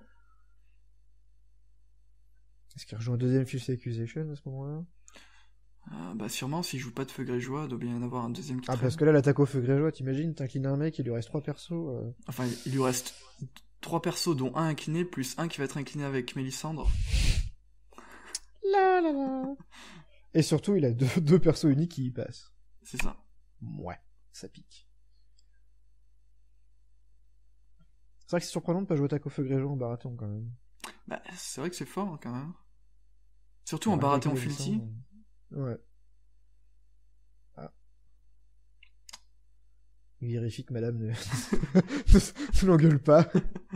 Est-ce qu'il rejoint un deuxième Fierce Accusation à ce moment-là? Bah sûrement, s'il joue pas de feu grégeois, il doit bien y en avoir un deuxième qui traîne. Parce que là, l'attaque au feu grégeois, t'imagines, t'inclines un mec, il lui reste 3 persos. Enfin, il lui reste 3 persos, dont un incliné, plus un qui va être incliné avec Mélisandre. La la la. Et surtout, il a deux persos uniques qui y passent. C'est ça. Ouais, ça pique. C'est vrai que c'est surprenant de pas jouer attaque au feu grégeois en Baratheon, quand même. Bah, c'est vrai que c'est fort, quand même. Surtout en Baratheon Filthy. Ouais. Ah. Il vérifie que madame ne l'engueule pas.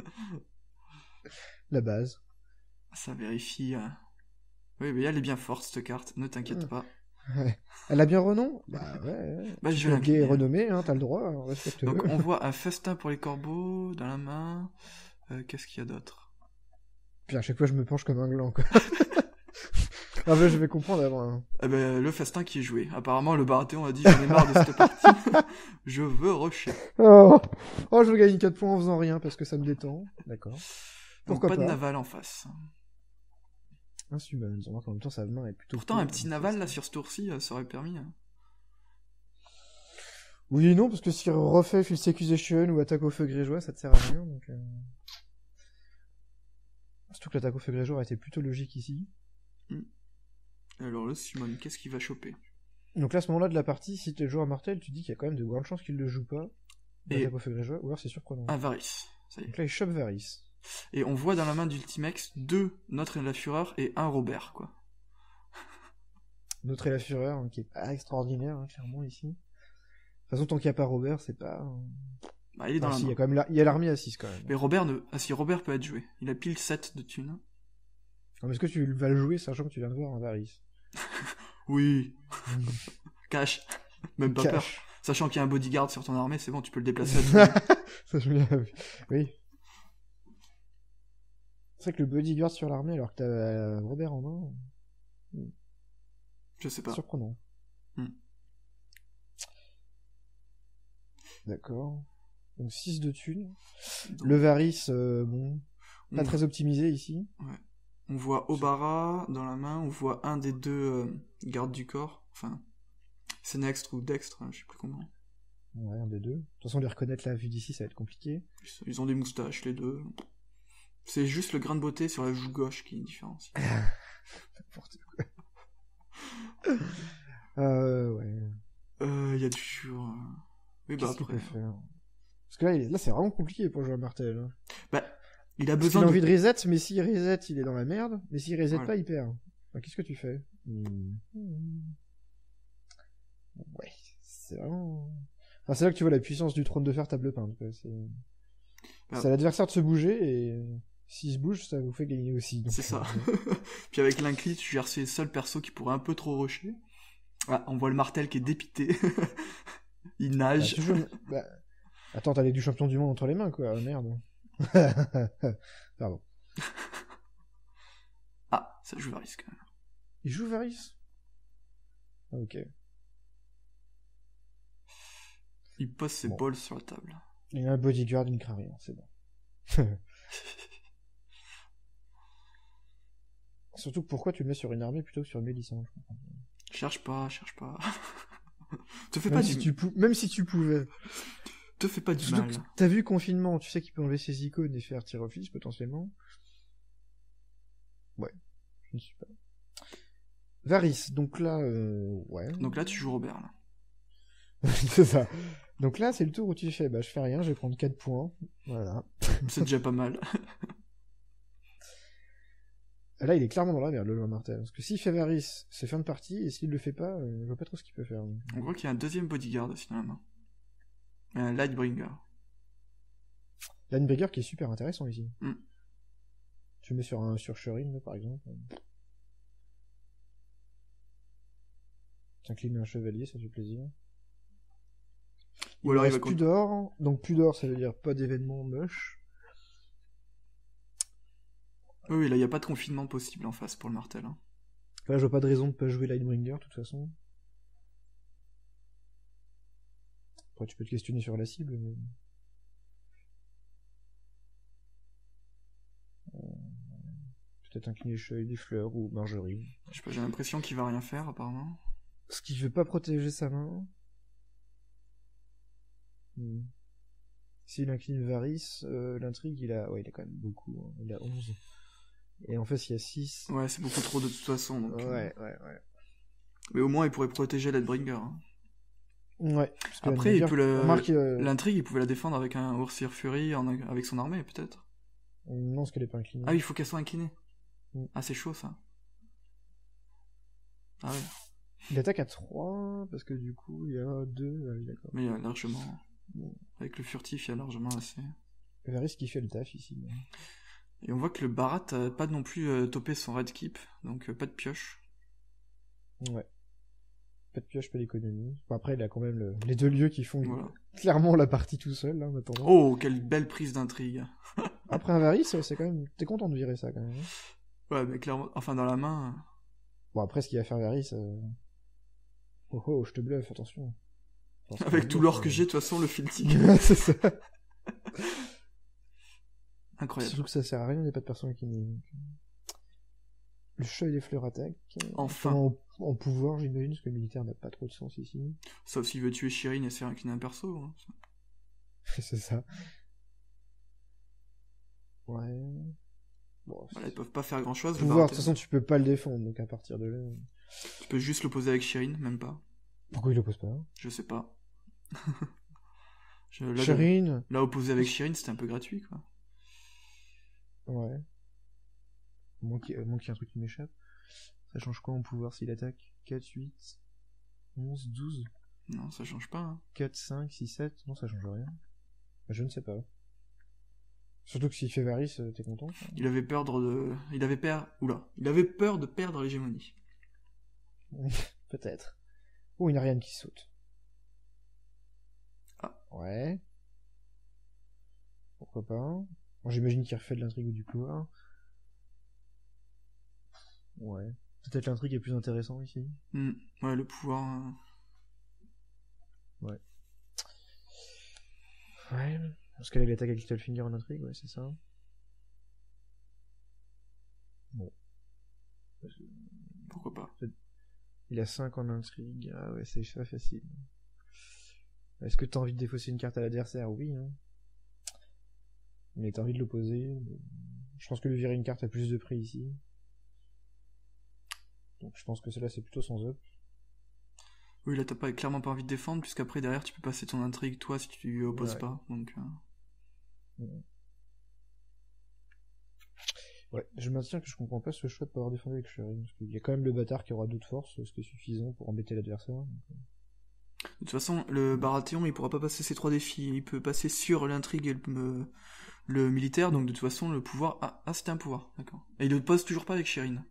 La base. Ça vérifie... Oui, mais elle est bien forte, cette carte, ne t'inquiète pas. Ouais. Elle a bien renom? Bah ouais. Bah, je vais l'incliner. Gay est renommé, hein, t'as le droit, respecte-le. Donc on voit un festin pour les corbeaux dans la main. Qu'est-ce qu'il y a d'autre? Puis à chaque fois je me penche comme un gland, quoi. Ah bah je vais comprendre avant. Hein. Eh ben, le festin qui est joué. Apparemment le Baratheon a dit j'en ai marre de cette partie. Je veux rusher. Oh, je veux gagner 4 points en faisant rien parce que ça me détend. D'accord. Pourquoi pas de naval en face. Un summon, en même temps sa main est plutôt... Pourtant un petit naval là sur ce tour-ci, ça aurait permis. Hein. Oui et non, parce que si refait Fierce Accusation ou attaque au feu grégeois, ça te sert à rien. Donc, surtout que l'attaque au feu grégeois aurait été plutôt logique ici. Alors le summon, qu'est-ce qu'il va choper? Donc là, à ce moment-là de la partie, si tu es le joueur Martel, tu dis qu'il y a quand même de grandes chances qu'il le joue pas. L'attaque au feu grégeois, ou alors c'est surprenant. Un Varys, ça y est. Donc là, il chope Varys. Et on voit dans la main d'Ultimex 2 Notre et la Fureur et un Robert, quoi. Notre et la Fureur, hein, qui est pas extraordinaire, hein, clairement, ici. De toute façon, tant qu'il n'y a pas Robert, c'est pas... Bah, il est dans la main. Il y a quand même il y a l'armée à 6, quand même. Mais Robert si Robert peut être joué. Il a pile 7 de thunes. Non, mais est-ce que tu vas le jouer, sachant que tu viens de voir un Varys? Oui. Cash. Même pas peur. Sachant qu'il y a un bodyguard sur ton armée, c'est bon, tu peux le déplacer à tout. Ça, je l'ai vu. Oui. C'est vrai que le bodyguard sur l'armée alors que t'as Robert en main. Je sais pas. Surprenant. D'accord. Donc 6 de thunes. Donc... Le Varys, bon, pas très optimisé ici. Ouais. On voit Obara dans la main, on voit un des deux gardes du corps. Enfin, c'est Nextre ou Dextre, je sais plus comment. Ouais, un des deux. De toute façon, les reconnaître la vue d'ici, ça va être compliqué. Ils ont des moustaches, les deux. C'est juste le grain de beauté sur la joue gauche qui est différent. N'importe quoi. Ouais. Il y a toujours... Oui, bah Qu'est-ce qu'il après... peut faire? Parce que là, c'est vraiment compliqué pour jouer à Martel. Hein. Bah, il a Parce besoin qu'il a envie de reset, mais s'il reset, il est dans la merde. Mais s'il reset Voilà. pas, il perd. Alors, qu'est-ce que tu fais? Ouais, c'est vraiment... Enfin, c'est là que tu vois la puissance du trône de fer table peinte. Quoi. C'est à l'adversaire de se bouger, et s'il se bouge, ça vous fait gagner aussi. Donc, c'est ça. Puis avec l'inclit, tu gères ces seuls persos qui pourraient un peu trop rusher. Ah, on voit le Martel qui est dépité. Il nage. Attends, t'as les du champion du monde entre les mains, quoi. Oh, merde. Pardon. Ah, ça joue Varys quand même. Il joue Varys? Ok. Il pose ses balls sur la table. Il a un bodyguard, il ne craint rien, c'est bon. Surtout, pourquoi tu le mets sur une armée plutôt que sur Mélissa? Cherche pas. Te fais Même pas si du... Même si tu pouvais. Te fais pas du Surtout mal. T'as vu Confinement, tu sais qu'il peut enlever ses icônes et faire tir office potentiellement. Ouais, je ne suis pas. Varys, donc là, ouais. Donc là, tu joues Robert, là. C'est ça. Donc là, c'est le tour où tu fais, je fais rien, je vais prendre 4 points. Voilà. C'est déjà pas mal. Là, il est clairement dans la merde, le joueur Martel. Parce que s'il fait Varys, c'est fin de partie, et s'il le fait pas, je vois pas trop ce qu'il peut faire. On voit qu'il y a un deuxième bodyguard aussi dans la main. Un Lightbringer. Linebringer qui est super intéressant ici. Mm. Tu mets sur Shireen, là, par exemple. T'inclines un chevalier, ça fait plaisir. Ou alors il va Pudor. Donc Pudor, ça veut dire pas d'événement moche. Oui, là, il n'y a pas de confinement possible en face pour le Martel. Hein. Là, je vois pas de raison de pas jouer Linebringer, de toute façon. Après, tu peux te questionner sur la cible, mais... Peut-être incliner des fleurs ou Marjorie. Je sais pas, j'ai l'impression qu'il va rien faire, apparemment. Parce qu'il veut pas protéger sa main. S'il incline Varys, l'intrigue, il a quand même beaucoup. Hein. Il a 11. Et en fait, il y a 6. Ouais, c'est beaucoup trop de toute façon. Donc, ouais. Mais au moins, il pourrait protéger Lightbringer. Hein. Ouais. Après, l'intrigue, il pouvait la défendre avec un Orsir Fury, avec son armée, peut-être. Non, parce qu'elle est pas inclinée. Ah oui, il faut qu'elle soit inclinée. Ah, c'est chaud, ça. Ah ouais. Il attaque à 3, parce que du coup, il y a 2. Ah oui, d'accord. Mais il y a largement... Avec le furtif, il y a largement assez... Varys qui fait le taf, ici. Et on voit que le Barat a pas non plus topé son red keep, donc pas de pioche. Ouais. Pas de pioche, pas d'économie. Bon, après, il a quand même les 2 lieux qui font clairement la partie tout seul, là, en attendant. Oh, quelle belle prise d'intrigue. Après un Varys, c'est quand même... T'es content de virer ça, quand même. Ouais, mais clairement... Enfin, dans la main... Bon, après, ce qu'il va faire Varys... Oh, je te bluffe, attention. Avec tout l'or que j'ai, de toute façon, le filthique. C'est ça. Incroyable. Surtout que ça sert à rien, il n'y a pas de personne qui... Le chat et les fleurs attaquent. Enfin. En pouvoir, j'imagine, parce que le militaire n'a pas trop de sens ici. Sauf s'il veut tuer Shireen et se faire incliner un perso. Hein. C'est ça. Ouais. Bon, voilà, ils peuvent pas faire grand chose. Pouvoir, de toute façon, tu peux pas le défendre, donc à partir de là... Tu peux juste l'opposer avec Shireen, même pas. Pourquoi il l'oppose pas? Je sais pas. Shireen. Là, opposé avec Shireen, c'était un peu gratuit, quoi. Ouais. Moins qu'il y ait un truc qui m'échappe. Ça change quoi en pouvoir s'il attaque? 4, 8, 11, 12? Non, ça change pas. Hein. 4, 5, 6, 7? Non, ça change rien. Je ne sais pas. Surtout que s'il fait Varys, t'es content? Il avait peur de... Il avait peur de perdre l'hégémonie. Peut-être. Oh, une Ariane qui saute. Ah. Ouais. Pourquoi pas. Bon, j'imagine qu'il refait de l'intrigue du couloir. Ouais. Peut-être l'intrigue est plus intéressante ici. Ouais, le pouvoir... Ouais. Ouais. Parce qu'elle attaque avec Littlefinger en intrigue, ouais, c'est ça. Bon. Pourquoi pas. Il a 5 en intrigue. Ah ouais, c'est pas facile. Est-ce que t'as envie de défausser une carte à l'adversaire? Oui, hein. Mais t'as envie de l'opposer. Je pense que lui virer une carte a plus de prix ici. Donc je pense que celle-là c'est plutôt sans up. Oui, là t'as clairement pas envie de défendre, puisqu'après derrière tu peux passer ton intrigue toi si tu lui opposes pas. Donc, Ouais, je maintiens que je comprends pas ce choix de pas avoir défendu avec Sherry. Parce qu'il y a quand même le bâtard qui aura 2 de force, ce qui est suffisant pour embêter l'adversaire. De toute façon, le Baratheon il pourra pas passer ses 3 défis. Il peut passer sur l'intrigue et le militaire, donc de toute façon le pouvoir. Ah c'était un pouvoir, d'accord. Et il le pose toujours pas avec Shireen.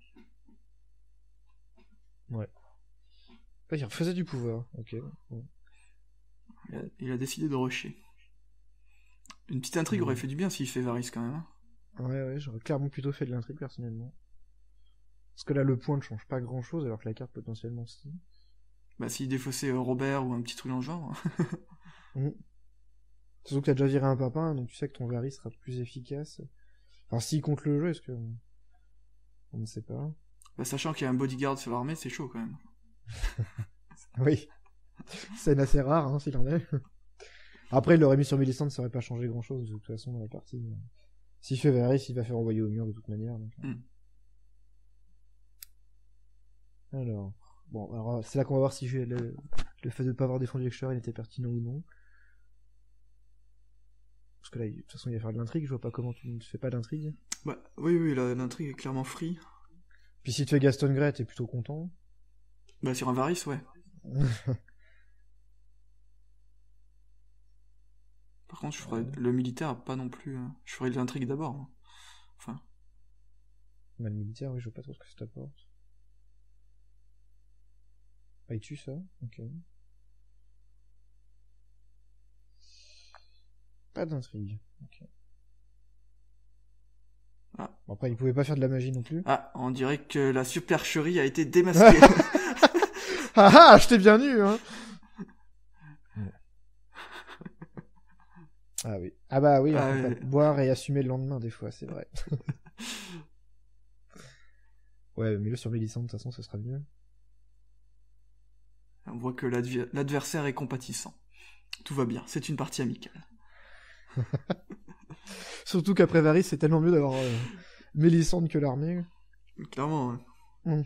Ouais. Ah, il refaisait du pouvoir, ok. Ouais. Il a décidé de rusher. Une petite intrigue aurait fait du bien s'il fait Varys quand même. Hein. Ouais, j'aurais clairement plutôt fait de l'intrigue personnellement. Parce que là, le point ne change pas grand chose, alors que la carte potentiellement si. Bah, s'il défaussait Robert ou un petit truc dans le genre. Surtout que t'as déjà viré un papin, donc tu sais que ton Varys sera plus efficace. Enfin, s'il compte le jeu, est-ce que. On ne sait pas. Bah, sachant qu'il y a un bodyguard sur l'armée, c'est chaud quand même. Oui. Scène assez rare, hein, s'il en est. Après, il l'aurait mis sur Millicent, ça aurait pas changé grand chose, de toute façon, dans la partie. S'il fait Varys, il va faire envoyer au mur de toute manière. Donc... Alors. Bon, alors c'est là qu'on va voir si le fait de ne pas avoir défendu Extra était pertinent ou non. Parce que là, de toute façon, il va faire de l'intrigue, je vois pas comment tu ne fais pas d'intrigue. Bah, oui, l'intrigue est clairement free. Puis si tu fais Gaston Grey, t'es plutôt content. Bah, sur un Varys, ouais. Par contre, je ferais le militaire, pas non plus. Je ferais de l'intrigue d'abord. Hein. Enfin. Bah, le militaire, oui, je vois pas trop ce que ça t'apporte. Ah, il tue ça? Ok. Pas d'intrigue. Ok. Ah. Bon, après, il pouvait pas faire de la magie non plus. Ah, on dirait que la supercherie a été démasquée. Ah, je t'ai bien eu, hein! Ah oui. Ah bah oui, on peut pas boire et assumer le lendemain, des fois, c'est vrai. Ouais, mais le sur Mélisande, de toute façon, ce sera mieux. On voit que l'adversaire est compatissant. Tout va bien, c'est une partie amicale. Surtout qu'après Varys, c'est tellement mieux d'avoir Mélisande que l'armée. Clairement, ouais.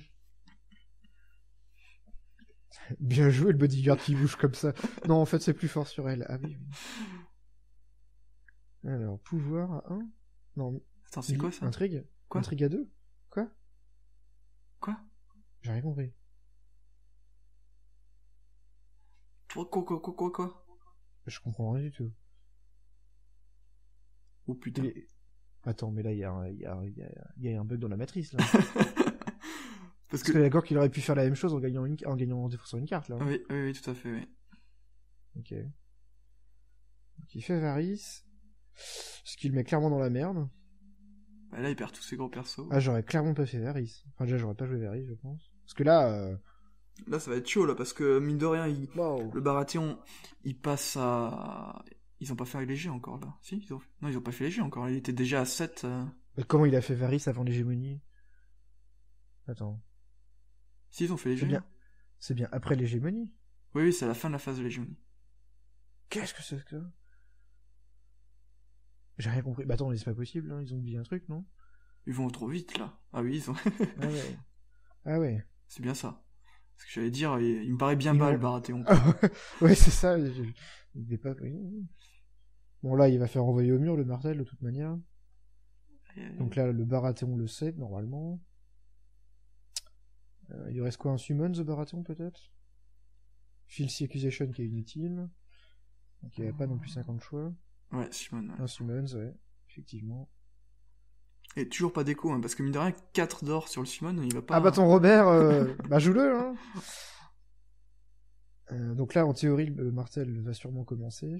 Bien joué, le bodyguard qui bouge comme ça. Non, en fait, c'est plus fort sur elle. Ah oui. Alors, pouvoir à 1. Non. Attends, c'est quoi ça? Intrigue? Quoi? Intrigue à 2? Quoi? J'ai rien compris. Quoi? Je comprends rien du tout. Oh putain. Attends, mais là, il y a un bug dans la matrice, là. Parce que la Gork, il aurait pu faire la même chose en gagnant en défaussant une carte, là. Oui, tout à fait, oui. Ok. Donc, il fait Varys. Ce qui le met clairement dans la merde. Bah là, il perd tous ses gros persos. Ah, j'aurais clairement pas fait Varys. Enfin, déjà, j'aurais pas joué Varys, je pense. Parce que là... Là, ça va être chaud, là, parce que, mine de rien, le Baratheon, il passe à... Ils ont pas fait léger encore, là. Si, Non, ils ont pas fait léger encore. Il était déjà à 7. Mais comment il a fait Varys avant l'hégémonie? Attends. Si, ils ont fait léger. C'est bien après l'hégémonie. Oui, c'est à la fin de la phase de l'hégémonie. Qu'est-ce que c'est que ça? J'ai rien compris. Bah attends, mais c'est pas possible, hein. Ils ont oublié un truc, non? Ils vont trop vite, là. Ah oui, ils ont... Ah ouais. C'est bien ça. Parce que j'allais dire, il me paraît bien bas, le Baratheon. Ouais, c'est ça. Il est pas... Bon, là, il va faire envoyer au mur le martel, de toute manière. Donc là, le Baratheon le sait, normalement. Il reste quoi, un Summon, The Baratheon, peut-être? Filthy Accusation, qui est inutile. Donc il n'y avait pas non plus 50 choix. Ouais, Summon. Ouais. Un Summons, ouais, effectivement. Et toujours pas d'écho, hein, parce que mine de rien, 4 d'or sur le Summon, il va pas... Ah bah ton Robert, bah joue-le, hein. Donc là, en théorie, le martel va sûrement commencer.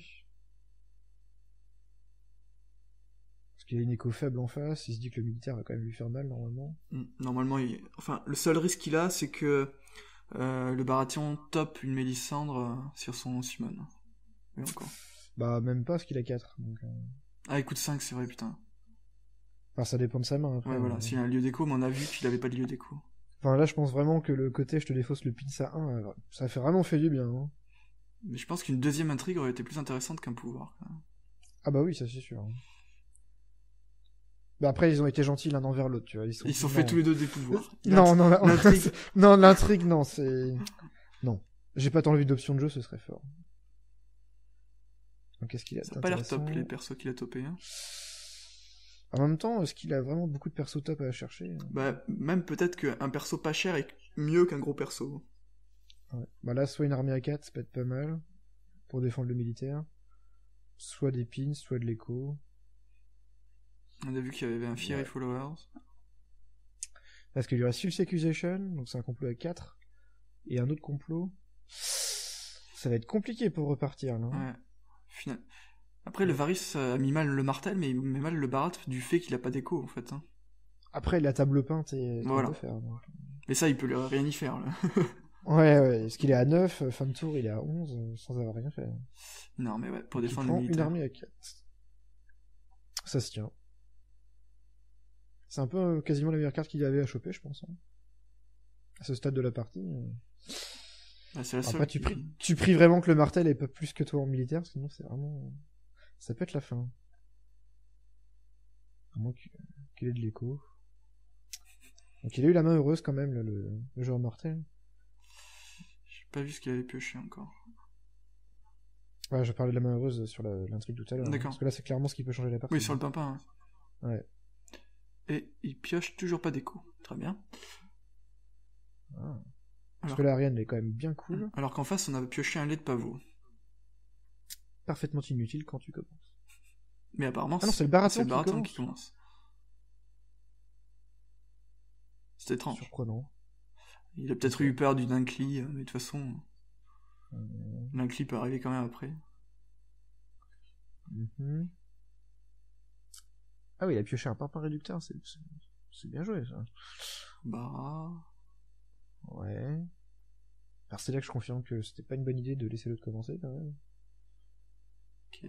Parce qu'il y a une écho faible en face, il se dit que le militaire va quand même lui faire mal, normalement. Normalement, enfin, le seul risque qu'il a, c'est que le Baratheon top une Mélisandre sur son Summon. Mais encore. Bah, même pas, parce qu'il a 4. Donc, Ah, il coûte 5, c'est vrai, putain. Enfin, ça dépend de sa main, après. Ouais, voilà, s'il a un lieu d'écho, mais on a vu qu'il avait pas de lieu d'écho. Enfin, là, je pense vraiment que le côté je te défausse le pins à 1, ça fait vraiment fait du bien. Hein. Mais je pense qu'une deuxième intrigue aurait été plus intéressante qu'un pouvoir. Quoi. Ah bah oui, ça c'est sûr. Bah après, ils ont été gentils l'un envers l'autre, tu vois. Ils sont fait tous les deux des pouvoirs. Non, l'intrigue, non, c'est... Non. J'ai pas tant envie d'options de jeu, ce serait fort. Donc, qu'est-ce qu'il a? Ça a pas l'air top, les persos qu'il a topés. Hein. En même temps, est-ce qu'il a vraiment beaucoup de persos top à chercher? Bah, même peut-être qu'un perso pas cher est mieux qu'un gros perso. Ouais. Bah là, soit une armée à 4, ça peut être pas mal, pour défendre le militaire. Soit des pins, soit de l'écho. On a vu qu'il y avait un Fiery Followers. Parce qu'il y aura False Accusation, donc c'est un complot à 4. Et un autre complot. Ça va être compliqué pour repartir, là. Ouais. Après, le Varys a mis mal le martel, mais il met mal le Barat du fait qu'il a pas d'écho, en fait. Hein. Après, la table peinte et voilà. Peut faire, donc. Mais ça, il peut rien y faire, là. ouais. Est-ce qu'il est à 9, fin de tour, il est à 11, sans avoir rien fait. Non, mais ouais, pour donc défendre le militaire. Une armée à 4. Ça se tient. C'est un peu quasiment la meilleure carte qu'il avait à choper, je pense. Hein. À ce stade de la partie. Bah, c'est la seule. Après, tu pries vraiment que le martel ait pas plus que toi en militaire, sinon c'est vraiment... Ça peut être la fin. À moins qu'il ait de l'écho. Donc il a eu la main heureuse quand même, là, le joueur martel. J'ai pas vu ce qu'il avait pioché encore. Ouais, je parlais de la main heureuse sur l'intrigue tout à l'heure. D'accord. Parce que là, c'est clairement ce qui peut changer la partie. Oui, sur le pimpin. Hein. Ouais. Et il pioche toujours pas d'écho. Très bien. Ah. Parce que l'Ariane est quand même bien cool. Alors qu'en face, on a pioché un lait de pavot. Parfaitement inutile quand tu commences. Mais apparemment, ah non, c'est le Baratheon qui commence. C'est étrange. Surprenant. Il a peut-être eu peur du Dunkley, mais de toute façon, Dunkley peut arriver quand même après. Ah oui, il a pioché un pimpin réducteur, c'est bien joué ça. Bah... Ouais. Alors c'est là que je confirme que c'était pas une bonne idée de laisser l'autre commencer quand même. Okay.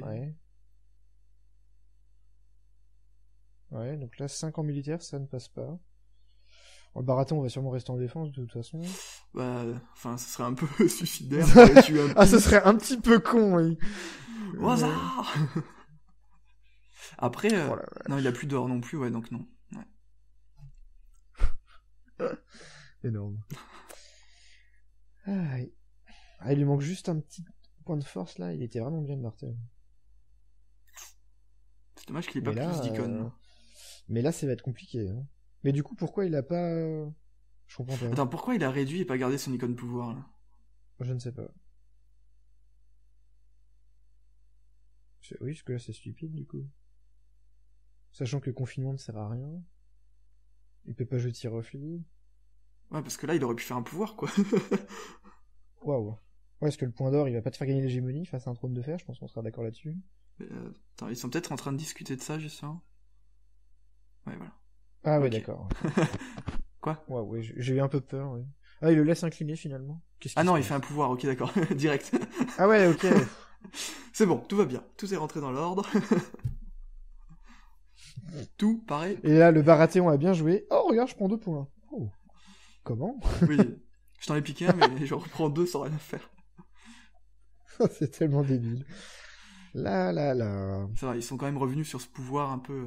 Ouais, donc là 5 en militaire, ça ne passe pas. Le Baratheon, on va sûrement rester en défense de toute façon. Bah, enfin, ce serait un peu suicidaire. Ah, ce serait un petit peu con, oui. Au hasard. Après, non, il a plus d'or non plus, ouais, donc non. Ouais. Énorme. Ah, il lui manque juste un petit point de force là, il était vraiment bien de martel. C'est dommage qu'il ait pas plus d'icônes. Mais là, ça va être compliqué. Hein. Mais du coup, pourquoi il a pas... Je comprends pas. Attends, pourquoi il a réduit et pas gardé son icône pouvoir là? Je ne sais pas. Oui, parce que là, c'est stupide du coup. Sachant que le confinement ne sert à rien. Il peut pas jouer tir reflit. Ouais, parce que là, il aurait pu faire un pouvoir, quoi. Waouh. Ouais, parce que le point d'or, il va pas te faire gagner l'hégémonie face à un trône de fer, je pense qu'on sera d'accord là-dessus. Attends, ils sont peut-être en train de discuter de ça, justement. Ouais, voilà. Ah ouais, d'accord. Quoi? Ouais, ouais, j'ai eu un peu peur, oui. Ah, il le laisse incliner, finalement. Ah non, il fait un pouvoir, ok, d'accord. Direct. Ah ouais, ok. C'est bon, tout va bien. Tout est rentré dans l'ordre. Tout, pareil. Et là, le Baratheon a bien joué. Oh, regarde, je prends 2 points. Oh. Comment? Oui, je t'en ai piqué un, mais je reprends 2 sans rien faire. C'est tellement débile. Là. Ça va, ils sont quand même revenus sur ce pouvoir un peu...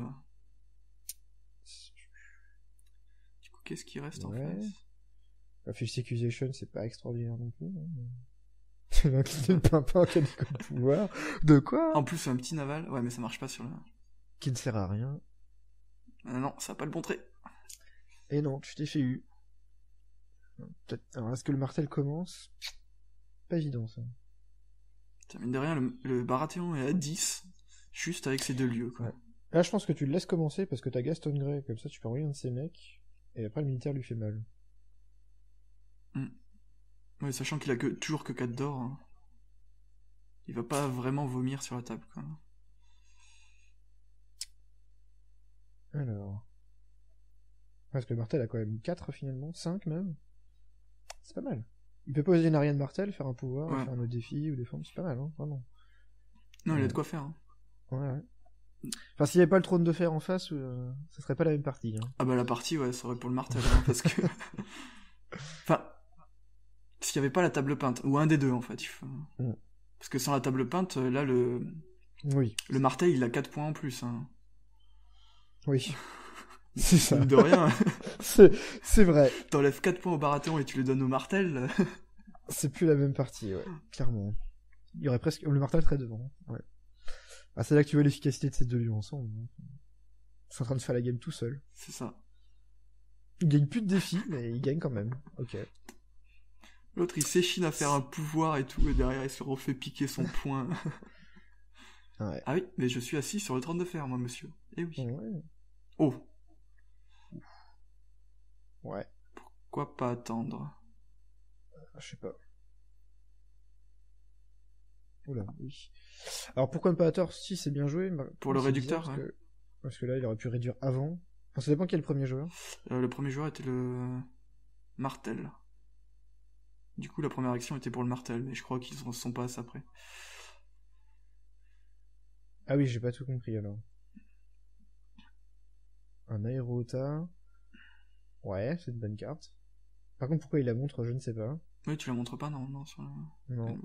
Du coup, qu'est-ce qui reste en face? La False Accusation, c'est pas extraordinaire non plus. Tu vas quitter le pimpin qui a du coup de pouvoir. De quoi? En plus, c'est un petit naval. Ouais, mais ça marche pas sur le... Qui ne sert à rien. Non, ça va pas le bon trait. Et non, tu t'es fait eu. Alors, est-ce que le martel commence? Pas évident, ça. Mine de rien, le Baratheon est à 10, juste avec ces 2 lieux, quoi. Ouais. Là, je pense que tu le laisses commencer parce que t'as Gaston Grey, comme ça tu peux envoyer un de ses mecs, et après le militaire lui fait mal. Ouais, sachant qu'il a toujours que 4 d'or, hein. Il va pas vraiment vomir sur la table, quoi. Alors... Parce que le martel a quand même 4 finalement, 5 même. C'est pas mal. Il peut poser une Ariane Martel, faire un pouvoir, faire un autre défi ou défendre, c'est pas mal, hein, vraiment. Non, il a de quoi faire. Hein. Ouais. Enfin, s'il n'y avait pas le trône de fer en face, ça serait pas la même partie. Hein. Ah bah la partie, ouais, ça serait pour le martel, hein, parce que... Enfin, s'il y avait pas la table peinte, ou un des deux en fait. Parce que sans la table peinte, là, Oui. le martel, il a 4 points en plus. Hein. Oui. C'est ça. De rien. C'est vrai. T'enlèves 4 points au Baratheon et tu les donnes au martel. C'est plus la même partie, ouais. Clairement. Il y aurait presque... Le martel serait devant. Ouais. Ah, c'est là que tu vois l'efficacité de ces deux lieux ensemble. Ils sont en train de faire la game tout seul. C'est ça. Il gagne plus de défis, mais il gagne quand même. Ok. L'autre, il s'échine à faire un pouvoir et tout, et derrière, il se refait piquer son point. Ouais. Ah oui, mais je suis assis sur le trône de fer, moi, monsieur. Eh oui. Ouais. Oh. Ouais. Pourquoi pas attendre? Je sais pas. Oula, oui. Alors pourquoi pas à tort? Si, c'est bien joué. Pour le réducteur, bizarre, ouais. parce que là, il aurait pu réduire avant. Enfin, ça dépend quel est le premier joueur. Le premier joueur était le martel. Du coup, la première action était pour le martel, mais je crois qu'ils ne sont pas après. Ah oui, j'ai pas tout compris alors. Un aérota. Ouais, c'est une bonne carte. Par contre, pourquoi il la montre, je ne sais pas. Oui, tu la montres pas, non, sur la... Non.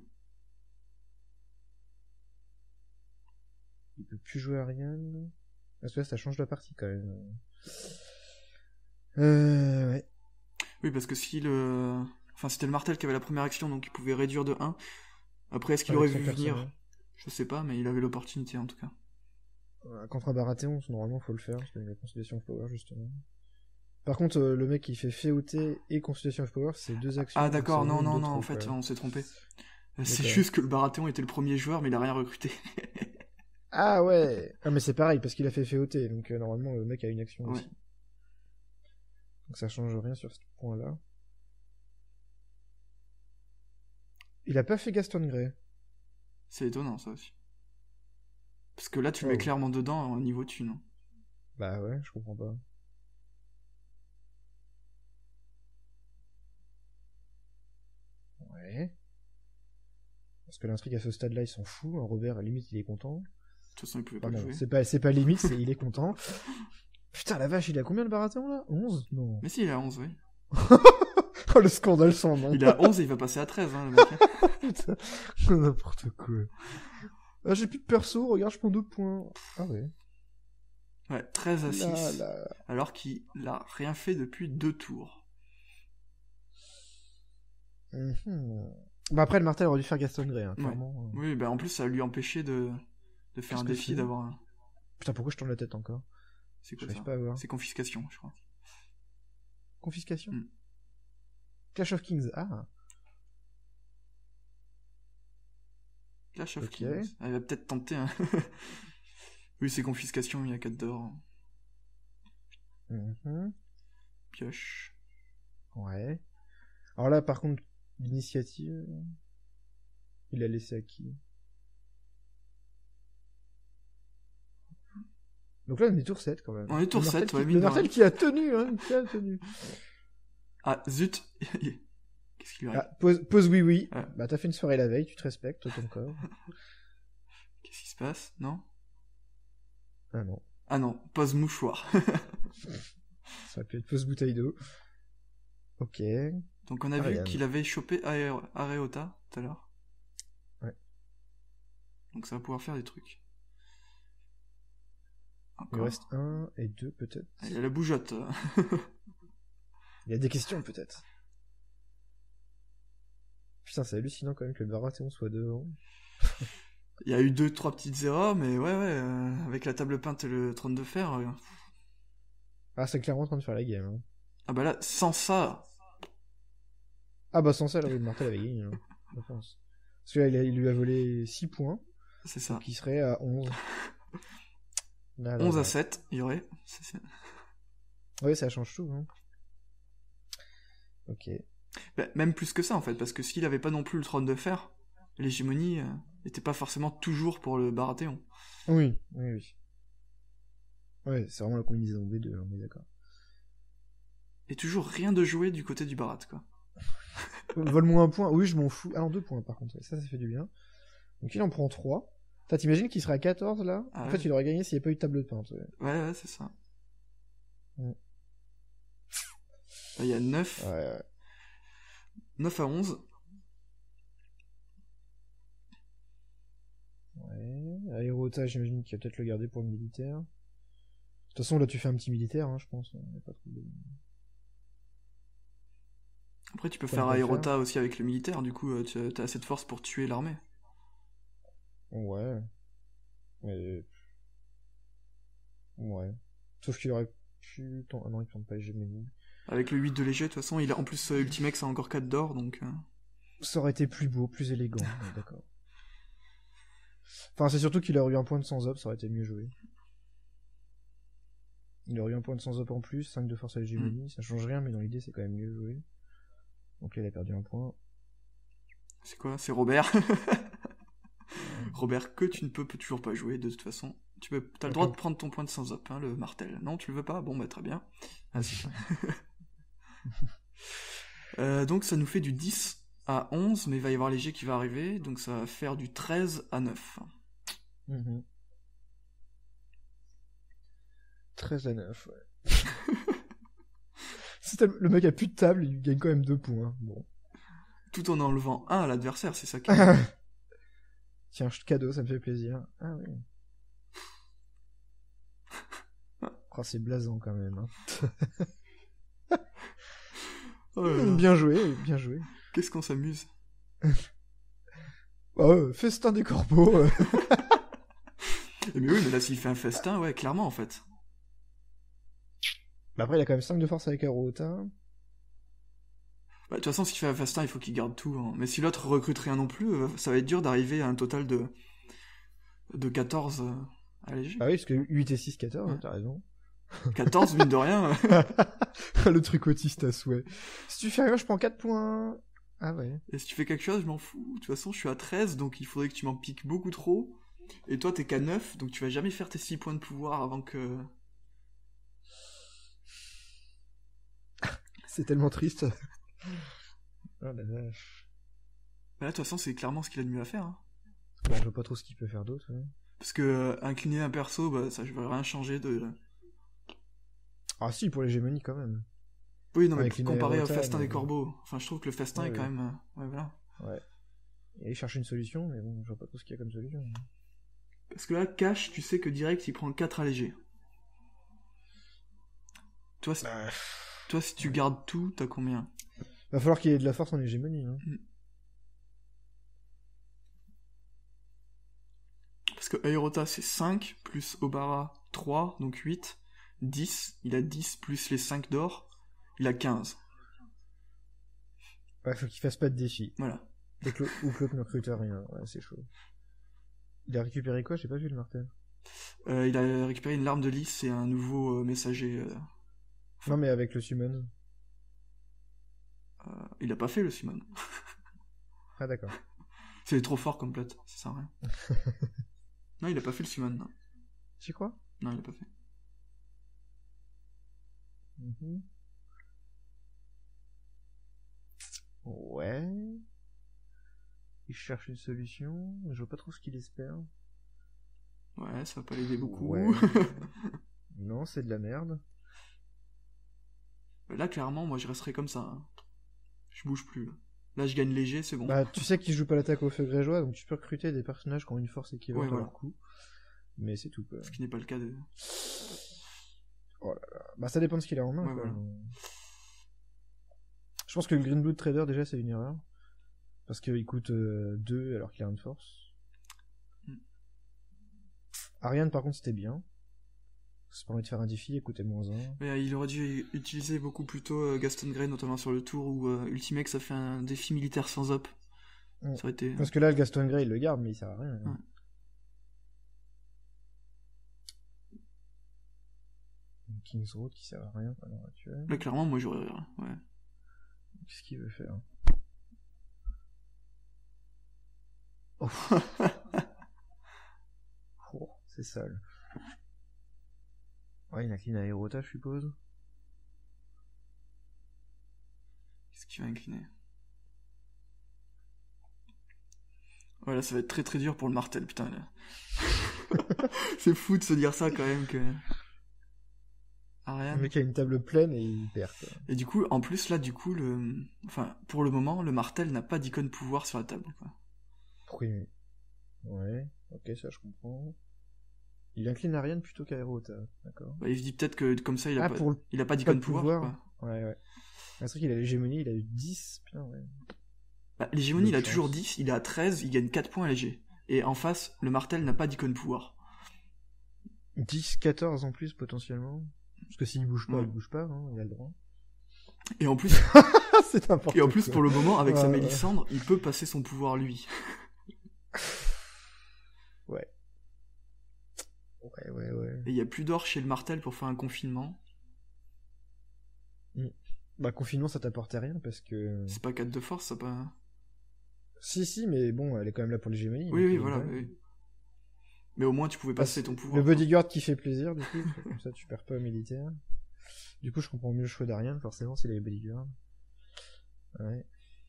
Il peut plus jouer Ariane. Parce que là, ça change la partie quand même. Ouais. Oui, parce que si le... Enfin, c'était le martel qui avait la première action, donc il pouvait réduire de 1. Après, est-ce qu'il aurait vu venir? Je sais pas, mais il avait l'opportunité en tout cas. Contre un Baratheon, normalement, faut le faire, parce qu'il y a la Consultation of Power, justement. Par contre, le mec qui fait Féauté et Consultation of Power, c'est deux actions. Ah d'accord, non, en fait, on s'est trompé. C'est juste que le Baratheon était le premier joueur, mais il a rien recruté. Ah ouais. Ah mais c'est pareil, parce qu'il a fait Féauté, donc normalement, le mec a une action aussi. Donc ça change rien sur ce point-là. Il a pas fait Gaston Grey. C'est étonnant, ça aussi. Parce que là, tu le mets clairement dedans au niveau thune. Bah ouais, je comprends pas. Ouais. Parce que l'intrigue à ce stade-là, il s'en fout. Robert, à la limite, il est content. De toute façon, il pouvait pas le jouer. C'est pas limite, il est content. Putain, la vache, il a combien le Baratheon là? 11? Non. Mais si, il a 11, oui. Oh, le scandale sans nom. Il a 11 et il va passer à 13, hein, le mec. Putain, n'importe quoi. Ah, j'ai plus de perso, regarde, je prends 2 points. Ah ouais. Ouais, 13 à 6. Alors qu'il a rien fait depuis 2 tours. Bah après, le martel aurait dû faire Gaston Grey, hein, clairement. Oui, bah en plus, ça lui empêchait de faire un défi, d'avoir un... Putain, pourquoi je tourne la tête encore? C'est quoi ça? C'est confiscation, je crois. Confiscation? Clash of Kings, Clash of Kings. Ah, il va peut-être tenter un... Oui, c'est confiscation, il y a 4 d'or. Pioche. Ouais. Alors là, par contre, l'initiative... Il a laissé à qui? Donc là, on est tour 7 quand même. On est tour 7, ouais. Le martel qui a tenu, hein, qui a tenu. Ah, zut. Qu'est-ce qu'il lui arrive? Pause oui. Ouais. Bah, t'as fait une soirée la veille, tu te respectes, ton corps. Qu'est-ce qui se passe? Non? Ah non. Ah non, pause mouchoir. Ça aurait pu être pause bouteille d'eau. Ok. Donc on a vu qu'il avait chopé Areota tout à l'heure. Ouais. Donc ça va pouvoir faire des trucs. Encore. Il reste 1 et 2 peut-être. Il y a la bougeotte. Il y a des questions peut-être. Putain, c'est hallucinant quand même que le Baratheon soit devant. Il y a eu 2-3 petites erreurs, mais ouais, avec la table peinte et le trône de fer. Ah, c'est clairement en train de faire la game. Hein. Ah bah là, sans ça... Ah bah sans ça, le martel avait gagné, hein, je pense. Parce que là, il lui a volé 6 points. C'est ça. Donc il serait à 11. Là, 11 à 7, il y aurait. Oui, ça change tout. Hein. Ok. Bah, même plus que ça, en fait, parce que s'il avait pas non plus le trône de fer, l'hégémonie n'était pas forcément toujours pour le Baratheon. Oui. Ouais, c'est vraiment la combinaison des deux, on est d'accord. Et toujours rien de joué du côté du Barat, quoi. Vole-moi un point. Oui, je m'en fous. Ah non, 2 points par contre. Ça fait du bien. Donc il en prend 3. T'imagines qu'il serait à 14 là? En fait, il aurait gagné s'il n'y avait pas eu de table de peinte. Ouais, c'est ça. Il y a 9. Ouais. 9 à 11. Ouais. Aérota, j'imagine qu'il va peut-être le garder pour le militaire. De toute façon, là, tu fais un petit militaire, hein, je pense. Y a pas trop de... Après, tu peux Ça faire va le Aérota faire. aussi avec le militaire, du coup, tu as assez de force pour tuer l'armée. Ouais. Mais... Ouais. Sauf qu'il aurait pu... Ah non, il tente pas hégémonie. Avec le 8 de léger, de toute façon, il a en plus Ultimex a encore 4 d'or, donc... Ça aurait été plus beau, plus élégant, ouais, d'accord. Enfin, c'est surtout qu'il aurait eu un point de sans op, ça aurait été mieux joué. Il aurait eu un point de sans op en plus, 5 de force à l'hégémonie, ça change rien, mais dans l'idée, c'est quand même mieux joué. Donc là, il a perdu un point. C'est quoi? C'est Robert. Robert, que tu ne peux toujours pas jouer, de toute façon. T'as le droit de prendre ton point de sans op, hein, le martel. Non, tu le veux pas? Bon, bah très bien. Ah si. Donc ça nous fait du 10 à 11, mais il va y avoir léger qui va arriver, donc ça va faire du 13 à 9. 13 à 9, ouais. Si le mec a plus de table, il gagne quand même 2 points. Bon. Tout en enlevant 1 à l'adversaire, c'est ça qui Tiens, cadeau, ça me fait plaisir. Ah oui. Oh, c'est blasant quand même. Hein. Oh là là. Bien joué, bien joué. Qu'est-ce qu'on s'amuse. Festin des corbeaux. Mais oui, mais là, s'il fait un festin, ouais, clairement, en fait. Bah après, il a quand même 5 de force avec Aérota. Bah, de toute façon, s'il fait un festin, il faut qu'il garde tout. Hein. Mais si l'autre recrute rien non plus, ça va être dur d'arriver à un total de 14 à léger. Ah oui, parce que 8 et 6, 14, Ouais. T'as raison. 14, mine de rien. Le truc autiste à souhait. Si tu fais rien, je prends 4 points. Ah ouais. Et si tu fais quelque chose, je m'en fous. De toute façon, je suis à 13, donc il faudrait que tu m'en piques beaucoup trop. Et toi, t'es qu'à 9, donc tu vas jamais faire tes 6 points de pouvoir avant que... C'est tellement triste. Oh la vache. Bah là, de toute façon, c'est clairement ce qu'il a de mieux à faire. Hein. Bah, je vois pas trop ce qu'il peut faire d'autre. Ouais. Parce que incliner un perso, bah ça je vais rien changer de... Ah si, pour l'hégémonie quand même. Oui, non, mais Avec une comparé au Aérota, festin mais... des corbeaux. Enfin, je trouve que le festin Ouais, est quand ouais. même... Ouais, voilà. Ouais. Et chercher une solution, mais bon, je vois pas trop ce qu'il y a comme solution. Parce que là, cash, tu sais que direct, il prend 4 allégés. Toi, si tu gardes tout, t'as combien? Va falloir qu'il y ait de la force en hégémonie. Hein. Parce que Aérota, c'est 5, plus Obara, 3, donc 8. 10, il a 10 plus les 5 d'or, il a 15. Ouais, faut qu'il fasse pas de défi. Voilà. Ou que l'autre ne recrute rien. Ouais, c'est chaud. Il a récupéré quoi? J'ai pas vu le martel. Il a récupéré une larme de lys et un nouveau messager. Non, mais avec le summon. Il a pas fait le summon. Ah, d'accord. C'est trop fort comme plot, ça sert à rien. Non, il a pas fait le summon, non. Tu crois? Non, il a pas fait. Ouais. Il cherche une solution. Je vois pas trop ce qu'il espère. Ouais, ça va pas l'aider beaucoup. Ouais. Non, c'est de la merde. Là, clairement, moi, je resterai comme ça. Hein. Je bouge plus. Là, je gagne léger, c'est bon. Bah, tu sais qu'il joue pas l'attaque au feu grégeois, donc tu peux recruter des personnages qui ont une force équivalente Ouais, voilà. à leur coup. Mais c'est tout, quoi. Ce qui n'est pas le cas de... Oh là là. Bah, ça dépend de ce qu'il a en main, Ouais, quoi. voilà. Je pense que le Green Blood Trader, déjà, c'est une erreur. Parce qu'il coûte 2 alors qu'il a 1 de force. Ariane, par contre, c'était bien. Ça permet de faire un défi et coûter -1. Mais il aurait dû utiliser beaucoup plus tôt Gaston Grey, notamment sur le tour où Ultimex a fait un défi militaire sans op. Ça aurait été... Parce que là, le Gaston Grey, il le garde, mais il sert à rien. Ouais. King's Road qui sert à rien à l'heure actuelle. Là, clairement, moi, j'aurais... Ouais. Qu'est-ce qu'il veut faire? Oh, c'est sale. Ouais, il incline à Aérota, je suppose. Qu'est-ce qu'il va incliner? Voilà, ça va être très très dur pour le martel, putain. Là. C'est fou de se dire ça quand même que... Le Ariane. mec a une table pleine et il perd, quoi. Et du coup, en plus, là, du coup, enfin, pour le moment, le martel n'a pas d'icône pouvoir sur la table, quoi. Pourquoi il... Ouais, ok, ça je comprends. Il incline Ariane plutôt qu'Aérota, d'accord. Bah, il se dit peut-être que comme ça, il a pour le... pas pas d'icône de pouvoir, quoi. Ouais, ouais. C'est vrai qu'il a l'hégémonie, il a eu 10, putain, ouais. Bah, l'hégémonie, il a Bonne toujours chance. 10, il est à 13, il gagne 4 points à léger. Et en face, le martel n'a pas d'icône pouvoir. 10, 14 en plus, potentiellement. Parce que s'il bouge pas, Ouais. il bouge pas, hein, il a le droit. Et en plus, C'est n'importe et en plus quoi. pour le moment, avec sa Ouais. Mélissandre, il peut passer son pouvoir lui. Ouais. Ouais. Et il y a plus d'or chez le martel pour faire un confinement. Bah, confinement, ça t'apportait rien parce que. C'est pas 4 de force, ça pas. Si, mais bon, elle est quand même là pour l'hégémonie. Oui, donc oui, il voilà. gagne. Oui. Mais au moins, tu pouvais Ah, passer ton le pouvoir. bodyguard qui fait plaisir, du coup, parce que comme ça tu perds pas au militaire. Du coup, je comprends mieux le choix d'Ariane, forcément, s'il avait bodyguard. Ouais.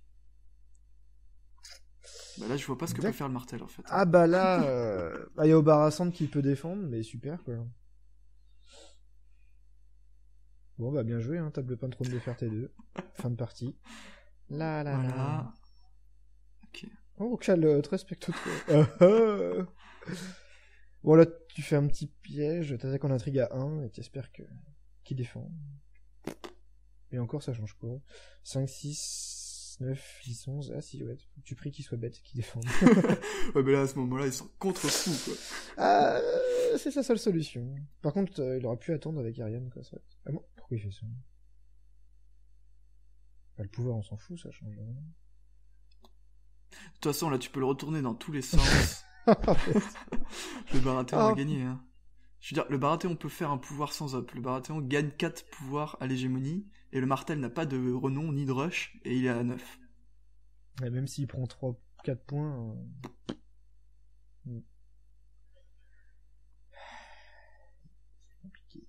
Bah là, je vois pas ce que peut faire le martel en fait. Ah bah là, il y a Obarasand qui peut défendre, mais super quoi. Bon bah bien joué, hein, table peinte trône de fer T2. Fin de partie. Là. Voilà. Ok. Oh, calotte, respecte-toi. Bon là, tu fais un petit piège, t'attaques en intrigue à 1 et t'espères que qu'il défend. Et encore, ça change pas. 5, 6, 9, 10, 11. Ah si, ouais, tu pries qu'il soit bête et qu'il défende. Ouais, mais là, à ce moment-là, ils sont contre-fous, quoi. Ah, c'est sa seule solution. Par contre, il aurait pu attendre avec Ariane, quoi. Ça... Ah bon, pourquoi il fait ça? Bah, le pouvoir, on s'en fout, ça change rien. De toute façon, là, tu peux le retourner dans tous les sens. Le Baratheon a gagné, hein. Je veux dire, le Baratheon peut faire un pouvoir sans up. Le Baratheon gagne 4 pouvoirs à l'hégémonie, et le martel n'a pas de renom ni de rush, et il est à 9. Et même s'il prend 4 points... C'est compliqué.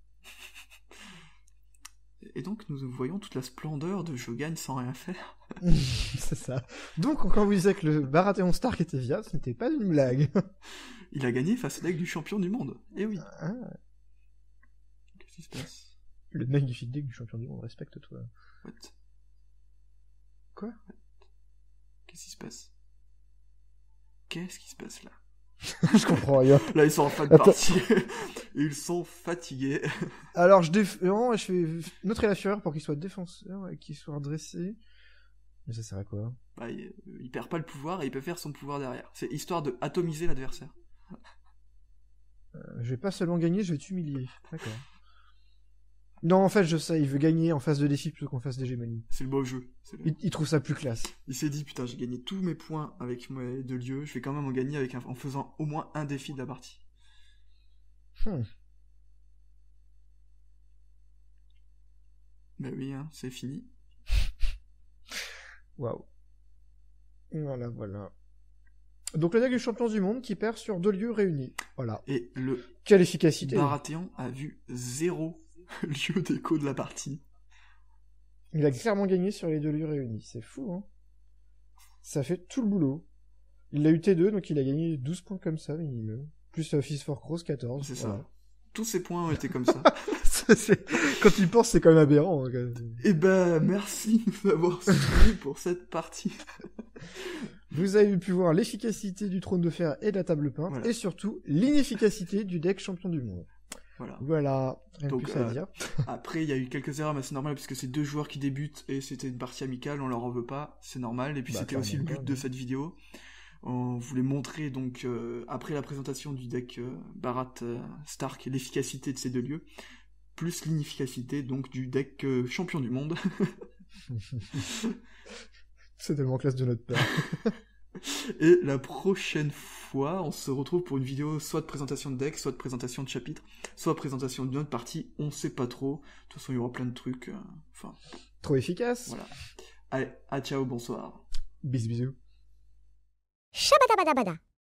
Et donc, nous voyons toute la splendeur de je gagne sans rien faire. C'est ça. Donc, quand vous disiez que le Baratheon Stark était viable, ce n'était pas une blague. Il a gagné face au deck du champion du monde. Eh oui. Ah, Qu'est-ce qui se passe? le magnifique deck du champion du monde, respecte-toi. What? Quoi? Qu'est-ce qui se passe? Qu'est-ce qui se passe là? Je comprends rien. Là, ils sont en fin de Attends. partie. Ils sont fatigués. Alors, non, je fais noter la fureur pour qu'il soit défenseur et qu'il soit redressé. Mais ça sert à quoi? Bah, il perd pas le pouvoir et il peut faire son pouvoir derrière. C'est histoire de atomiser l'adversaire. Je vais pas seulement gagner, je vais t'humilier. D'accord. Non, en fait, je sais, il veut gagner en phase de défi plutôt qu'en phase d'hégémonie. C'est le beau jeu. Il trouve ça plus classe. Il s'est dit, putain, j'ai gagné tous mes points avec mes 2 lieux, je vais quand même en gagner en faisant au moins un défi de la partie. Bah oui, hein, c'est fini. Waouh. Voilà. Donc le deck du champion du monde qui perd sur 2 lieux réunis. Voilà. Et le Quelle efficacité. Baratheon a vu 0 lieu d'écho de la partie. Il a clairement gagné sur les 2 lieux réunis. C'est fou, hein. Ça fait tout le boulot. Il a eu T2, donc il a gagné 12 points comme ça, minimum. Plus Fist for Cross, 14. C'est voilà. ça. Tous ces points ont été comme ça. Quand il pense, c'est quand même aberrant. Hein, quand même. Eh ben, merci d'avoir suivi pour cette partie. Vous avez pu voir l'efficacité du trône de fer et de la table peinte, Voilà. et surtout l'inefficacité du deck champion du monde. Voilà, rien de Donc, plus à dire. Après, il y a eu quelques erreurs, mais c'est normal, puisque c'est 2 joueurs qui débutent, et c'était une partie amicale, on leur en veut pas, c'est normal, et puis Bah, c'était aussi le clairement but pas, de cette vidéo. On voulait montrer, donc, après la présentation du deck Barat Stark, l'efficacité de ces 2 lieux, plus l'inefficacité, donc, du deck champion du monde. C'est tellement classe de notre part. Et la prochaine fois, on se retrouve pour une vidéo soit de présentation de deck, soit de présentation de chapitre, soit présentation d'une autre partie, on sait pas trop. De toute façon, il y aura plein de trucs. Enfin. Trop efficace. Voilà. Allez, à ciao, bonsoir. Bisous. Shabadabadabada.